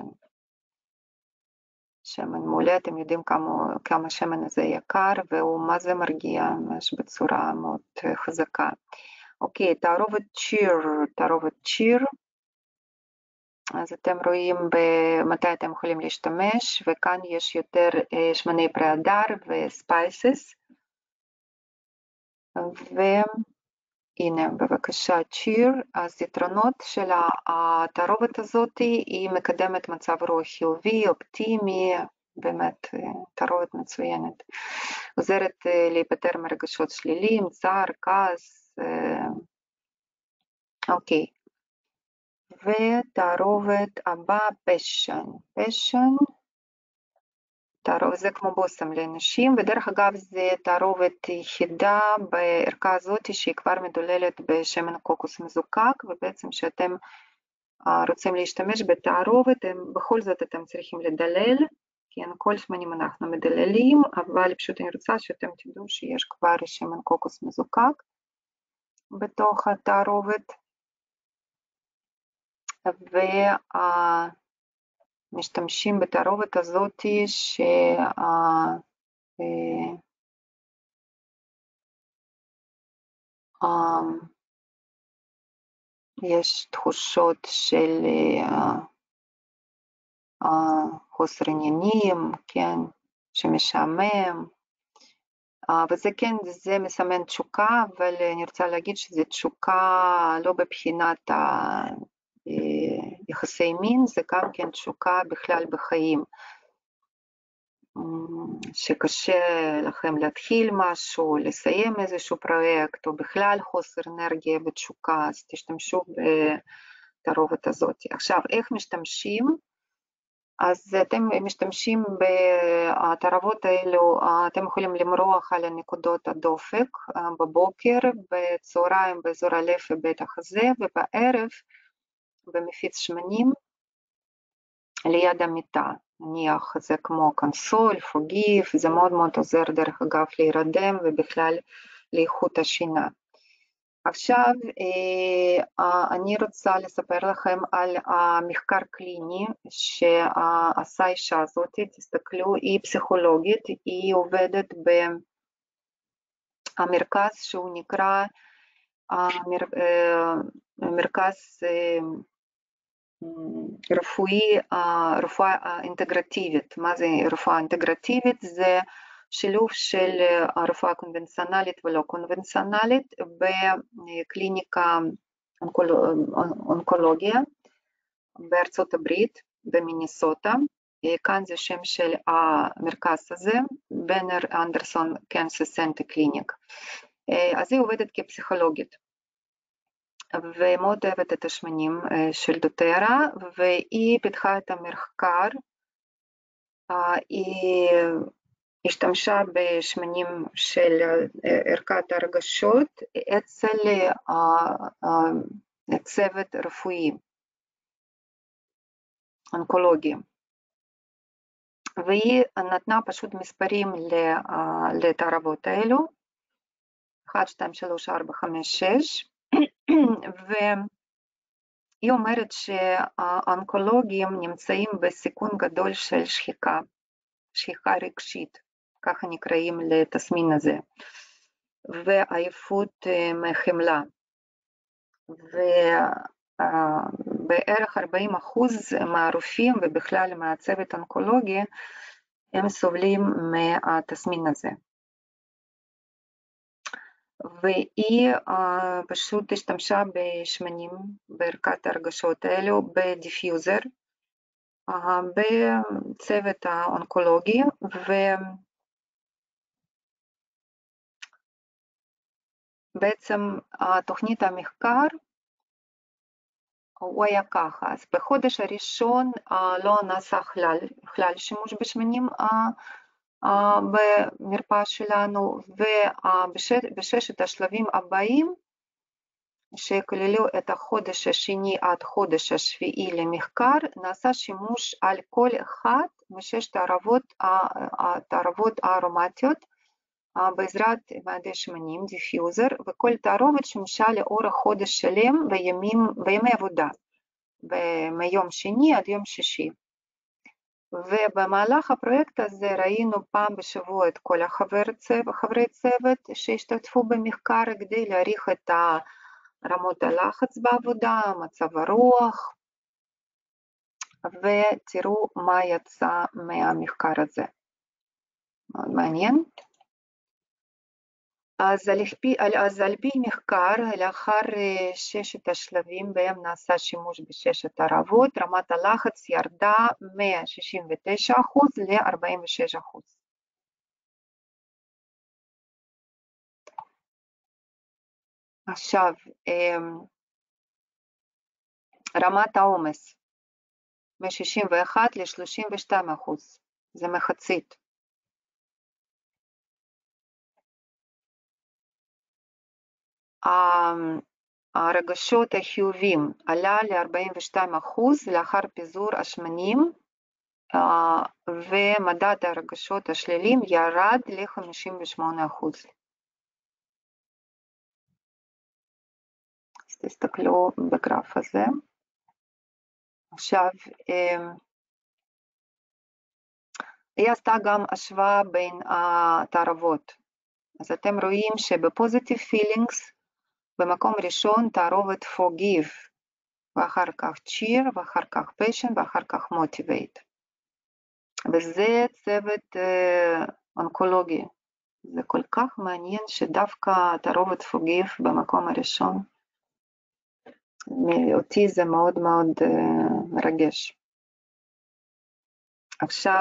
שמן מעולה, אתם יודעים כמה, כמה שמן הזה יקר, והוא מה זה מרגיע, ממש בצורה מאוד חזקה. אוקיי, תערובת cheer, תערובת cheer. אז אתם רואים מתי אתם יכולים להשתמש, וכאן יש יותר שמני פרי הדר וספייסס. והנה בבקשה צ'יר, אז יתרונות של התערובת הזאת, היא מקדמת מצב רוח חיובי, אופטימי, באמת תערובת מצוינת. עוזרת להיפטר מרגשות שליליים, צער, כעס, אוקיי. ותערובת הבאה, passion, passion, זה כמו בושם לנשים, ודרך אגב זה תערובת יחידה בערכה הזאת שהיא כבר מדוללת בשמן קוקוס מזוקק, ובעצם שאתם רוצים להשתמש בתערובת, בכל זאת אתם צריכים לדלל, כן, כל שמנים אנחנו מדללים, אבל פשוט אני רוצה שאתם תדעו שיש כבר שמן קוקוס מזוקק בתוך התערובת, ומשתמשים בתערובת הזאת ש... יש תחושות של חוסר עניינים, כן, שמשעמם, וזה כן, זה מסמן תשוקה, אבל אני רוצה להגיד שזה תשוקה לא בבחינת יחסי מין, זה גם כן תשוקה בכלל בחיים, שקשה לכם להתחיל משהו, לסיים איזשהו פרויקט, או בכלל חוסר אנרגיה ותשוקה, אז תשתמשו בתערובת הזאת. עכשיו, איך משתמשים? אז אתם משתמשים בתערובות האלו, אתם יכולים למרוח על הנקודות הדופק בבוקר, בצהריים באזור הלב ובית החזה, ובערב במפיץ שמנים ליד המיטה. נניח זה כמו קונסול, פוגיף, זה מאוד מאוד עוזר דרך אגב להירדם ובכלל לאיכות השינה. עכשיו אני רוצה לספר לכם על המחקר קליני שעשה האישה הזאת, תסתכלו, היא פסיכולוגית, היא עובדת במרכז שהוא נקרא מרכז רפואי, רפואה אינטגרטיבית. מה זה רפואה אינטגרטיבית? זה שילוב של הרפואה קונבנציונלית ולא קונבנציונלית בקליניקה אונקולוגיה בארצות הברית, במיניסוטה. כאן זה שם של המרכז הזה, בנר אנדרסון קנסר סנטר קליניק. אז היא עובדת כפסיכולוגית. ומאוד אוהבת את השמנים של דוטרה, והיא פיתחה את המחקר, היא השתמשה בשמנים של ערכת הרגשות אצל צוות רפואי, אונקולוגי, והיא נתנה פשוט מספרים לתערובות האלו, אחת, שתיים, שלוש, ארבע, חמש, שש, והיא אומרת שהאונקולוגים נמצאים בסיכון גדול של שחיקה, שחיקה רגשית, ככה נקראים לתסמין הזה, ועייפות מחמלה, ובערך ארבעים אחוז מהרופאים ובכלל מהצוות האונקולוגי הם סובלים מהתסמין הזה. והיא uh, פשוט השתמשה בשמנים, בערכת הרגשות האלו, בדיפיוזר, uh, בצוות האונקולוגי, ובעצם תוכנית המחקר הוא היה ככה, אז בחודש הראשון uh, לא נעשה כלל, כלל שימוש בשמנים, uh, במרפאה שלנו, ובששת השלבים הבאים שכללו את החודש השני עד חודש השביעי למחקר, נעשה שימוש על כל אחת מששת התערובות הארומטיות בעזרת מעדי שמנים, דיפיוזר, וכל תערובת שימשה לאורך חודש שלם בימים, בימי עבודה, מיום שני עד יום שישי. ובמהלך הפרויקט הזה ראינו פעם בשבוע את כל חברי צוות שהשתתפו במחקר כדי להעריך את רמות הלחץ בעבודה, מצב הרוח, ותראו מה יצא מהמחקר הזה. מאוד מעניין. אז על פי, אז על פי מחקר, לאחר ששת השלבים בהם נעשה שימוש בששת תערובות, רמת הלחץ ירדה מ-שישים ותשעה אחוז ל-ארבעים ושש אחוז. עכשיו, רמת העומס מ-שישים ואחת ל-שלושים ושתיים אחוז. זה מחצית. הרגשות החיוביים עלה ל-ארבעים ושתיים אחוז לאחר פיזור השמנים, ומדד הרגשות השליליים ירד ל-חמישים ושמונה אחוז. אז תסתכלו בגרף הזה. עכשיו, היא עשתה גם השוואה בין התערובות. אז אתם רואים שבפוזיטיב פילינגס, במקום ראשון תערובת forgive, ואחר כך cheer, ואחר כך passion, ואחר כך motivate. וזה צוות אה, אונקולוגי. זה כל כך מעניין שדווקא תערובת forgive במקום הראשון. אותי זה מאוד מאוד אה, מרגש. עכשיו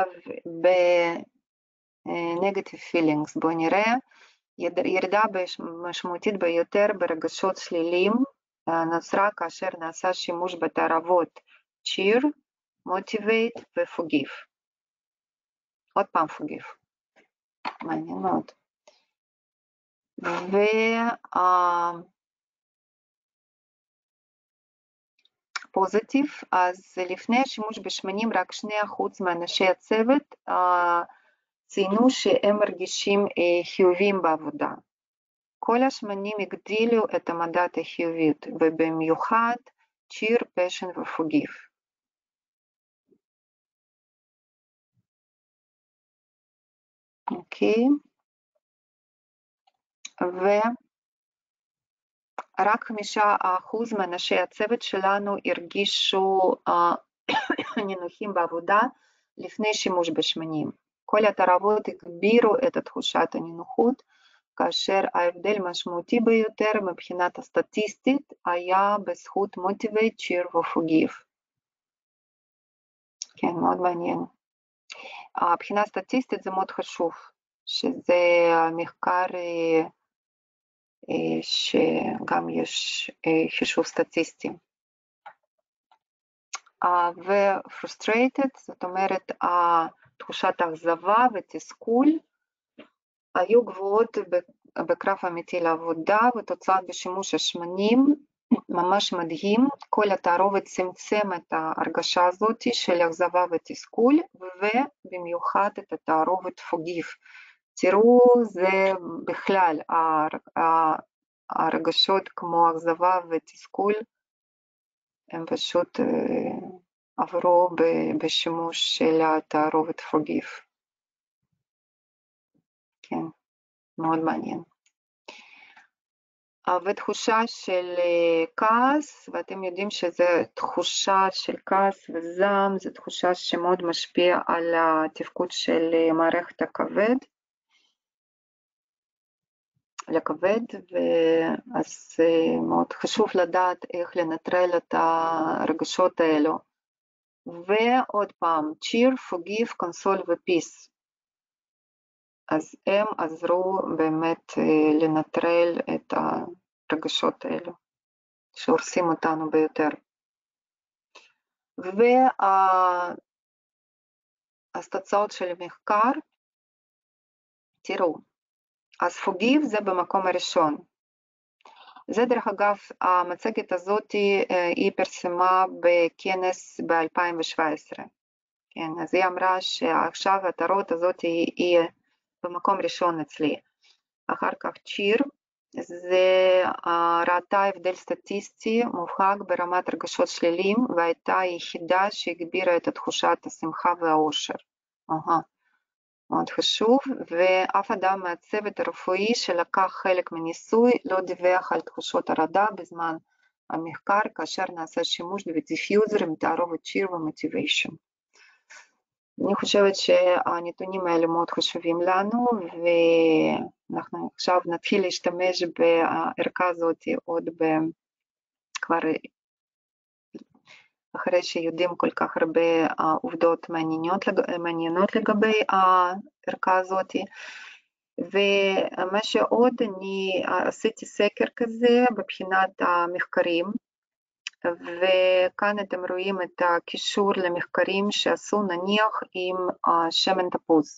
ב-negative feelings, בואו נראה, ירידה משמעותית ביותר ברגשות שליליים נוצרה כאשר נעשה שימוש בתערובות cheer, motivate ו-forgive. עוד פעם forgive. מעניין מאוד. ופוזיטיב, אז לפני השימוש בשמנים רק שני אחוז מאנשי הצוות ציינו שהם מרגישים חיוביים בעבודה. כל השמנים הגדילו את המדד החיובית, ובמיוחד cheer, passion ו-forgive. אוקיי. ורק חמישה אחוז מאנשי הצוות שלנו הרגישו נינוחים בעבודה לפני שימוש בשמנים. כל התערובות הגבירו את תחושת הנינוחות, כאשר ההבדל משמעותי ביותר מבחינת הסטטיסטית היה בזכות motivate, cheer ו-forgive. כן, מאוד מעניין. הבחינה הסטטיסטית זה מאוד חשוב, שזה מחקר שגם יש חישוב סטטיסטי. ו-frustrated, זאת אומרת, תחושת האכזבה ותסכול, היו גבוהות בקרב אמיתי לעבודה, ותוצאת בשימוש השמנים ממש מדהים. כל התערובת צמצם את ההרגשה הזאת של אכזבה ותסכול, ובמיוחד את התערובת forgive. תראו, זה בכלל, הרגשות כמו אכזבה ותסכול, הם פשוט עברו בשימוש של התערובת forgive. כן, מאוד מעניין. ותחושה של כעס, ואתם יודעים שזו תחושה של כעס וזעם, זו תחושה שמאוד משפיעה על התפקוד של מערכת הכבד, לכבד, ואז מאוד חשוב לדעת איך לנטרל את הרגשות האלו. ועוד פעם, cheer, forgive, console ו-peace. אז הם עזרו באמת לנטרל את הרגשות האלו, שהורסים אותנו ביותר. ואז תוצאות של המחקר, תראו, אז forgive זה במקום הראשון. זה דרך אגב, המצגת הזאת היא פרסמה בכנס ב-אלפיים שבע עשרה. כן, אז היא אמרה שעכשיו התערובת הזאת היא, היא במקום ראשון אצלי. אחר כך cheer, זה ראתה הבדל סטטיסטי מובהק ברמת רגשות שליליים, והייתה היחידה שהגבירה את תחושת השמחה והאושר. אהה, מאוד חשוב, ואף אדם מהצוות הרפואי שלקח חלק מניסוי לא דיווח על תחושות הרעדה בזמן המחקר, כאשר נעשה שימוש בדיפיוזר עם תערובת cheer ומוטיביישן. אני חושבת שהנתונים האלה מאוד חשובים לנו, ואנחנו עכשיו נתחיל להשתמש בערכה הזאת עוד ב... כבר אחרי שיודעים כל כך הרבה עובדות מעניינות, מעניינות לגבי הערכה הזאת. ומה שעוד, אני עשיתי סקר כזה בבחינת המחקרים, וכאן אתם רואים את הקישור למחקרים שעשו נניח עם שמן תפוז.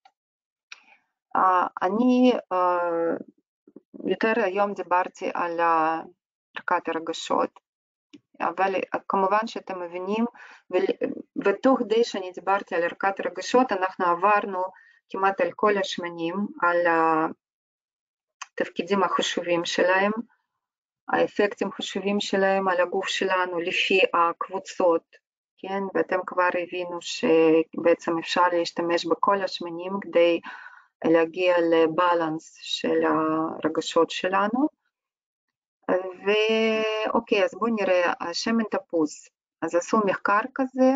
אני יותר היום דיברתי על ערכת הרגשות, אבל כמובן שאתם מבינים, ותוך כדי שאני דיברתי על ערכת הרגשות, אנחנו עברנו כמעט על כל השמנים, על התפקידים החשובים שלהם, האפקטים החשובים שלהם על הגוף שלנו לפי הקבוצות, כן? ואתם כבר הבינו שבעצם אפשר להשתמש בכל השמנים כדי להגיע לבלנס של הרגשות שלנו. ואוקיי, אז בואו נראה, שמן תפוז, אז עשו מחקר כזה,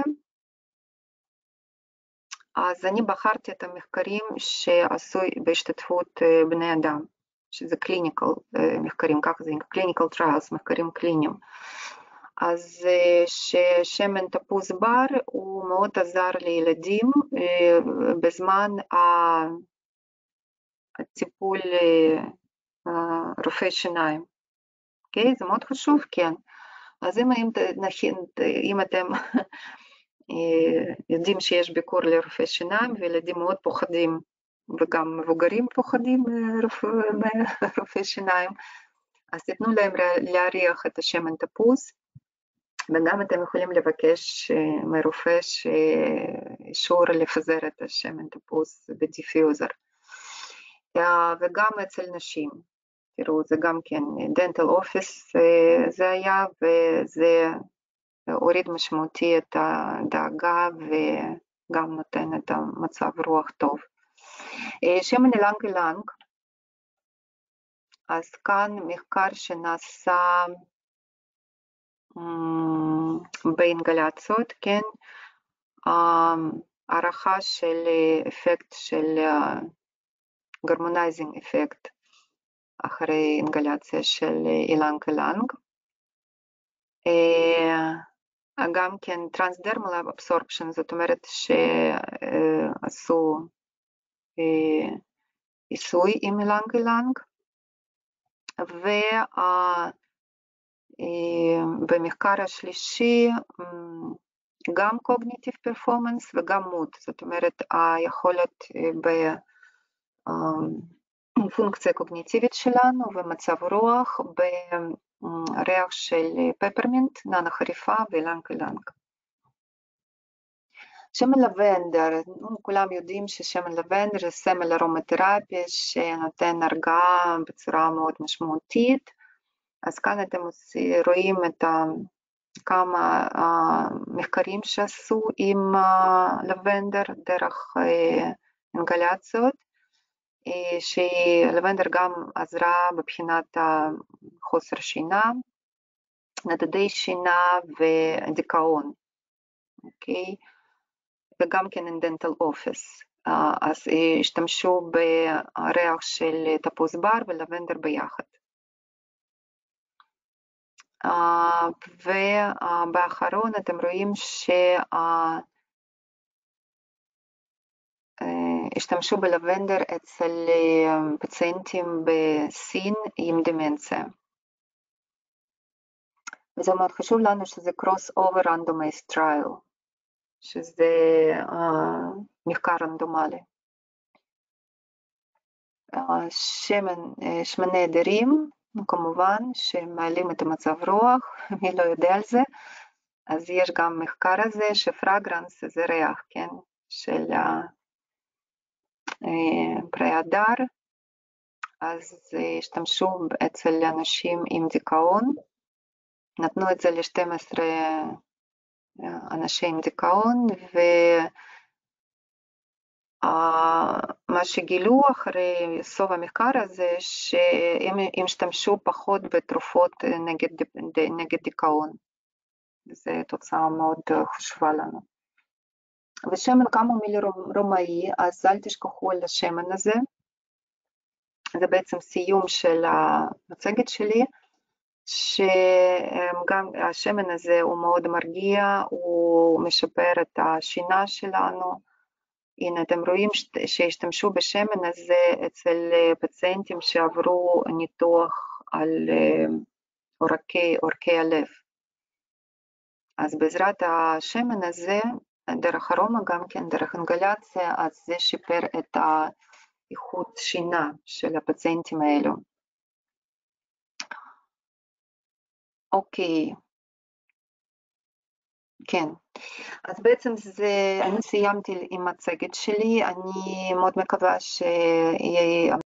אז אני בחרתי את המחקרים שעשו בהשתתפות בני אדם, שזה קליניקל מחקרים, ככה זה קליניקל טריילס, מחקרים קליניים. אז ששמן תפוז בר הוא מאוד עזר לילדים בזמן הטיפול רופא שיניים. אוקיי, זה מאוד חשוב, כן. אז אם, אם אתם יודעים שיש ביקור לרופא שיניים, וילדים מאוד פוחדים, וגם מבוגרים פוחדים מרופא שיניים, אז תיתנו להם להריח את השמן תפוז, וגם אתם יכולים לבקש מרופא אישור לפזר את השמן תפוז בדיפיוזר. וגם אצל נשים, תראו, זה גם כן דנטל אופיס זה היה, וזה הוריד משמעותי את הדאגה וגם נותן את המצב רוח טוב. שמן אילנג אילנג, אז כאן מחקר שנעשה באינגלציות, כן, הערכה של אפקט של גרמונייזינג אפקט אחרי אינגלציה של אילנג אילנג. גם כן טרנסדרמל אבסורפשן, זאת אומרת שעשו עיסוי עם אילנג אילנג, ובמחקר השלישי גם קוגניטיב פרפורמנס וגם מוד, זאת אומרת היכולת בפונקציה קוגניטיבית שלנו ומצב רוח בריח של פפרמינט, ננה חריפה ואילנג אילנג. שמן לבנדר, כולם יודעים ששמן לבנדר זה סמל ארומתרפיה שנותן הרגעה בצורה מאוד משמעותית, אז כאן אתם רואים את כמה מחקרים שעשו עם לבנדר דרך אינגלציות, שלבנדר גם עזרה בבחינת חוסר שינה, נדודי שינה ודיכאון, אוקיי? וגם כן in dental office, אז השתמשו בריח של תפוז בר ולבנדר ביחד. ובאחרון אתם רואים שהשתמשו בלבנדר אצל פציינטים בסין עם דמנציה. וזה מאוד חשוב לנו שזה cross-over randomized trial, שזה מחקר רנדומלי. שמן, שמני עדרים, כמובן שמעלים את המצב רוח, מי לא יודע על זה, אז יש גם מחקר הזה שפרגרנס זה ריח, כן, של פרי הדר, אז השתמשו אצל אנשים עם דיכאון, נתנו את זה ל-שתים עשרה אנשים עם דיכאון, ומה שגילו אחרי סוף המחקר הזה, שהם השתמשו פחות בתרופות נגד, נגד דיכאון. זו תוצאה מאוד חשובה לנו. ושמן קמומיל רומאי, אז אל תשכחו על השמן הזה. זה בעצם סיום של המצגת שלי, שגם השמן הזה הוא מאוד מרגיע, הוא משפר את השינה שלנו. הנה אתם רואים שהשתמשו בשמן הזה אצל פציינטים שעברו ניתוח על עורקי, עורקי הלב. אז בעזרת השמן הזה, דרך ארומה גם כן, דרך אינגלציה, אז זה שיפר את האיכות שינה של הפציינטים האלו. אוקיי. כן. אז בעצם זה, אני סיימתי עם המצגת שלי, אני מאוד מקווה שיהיה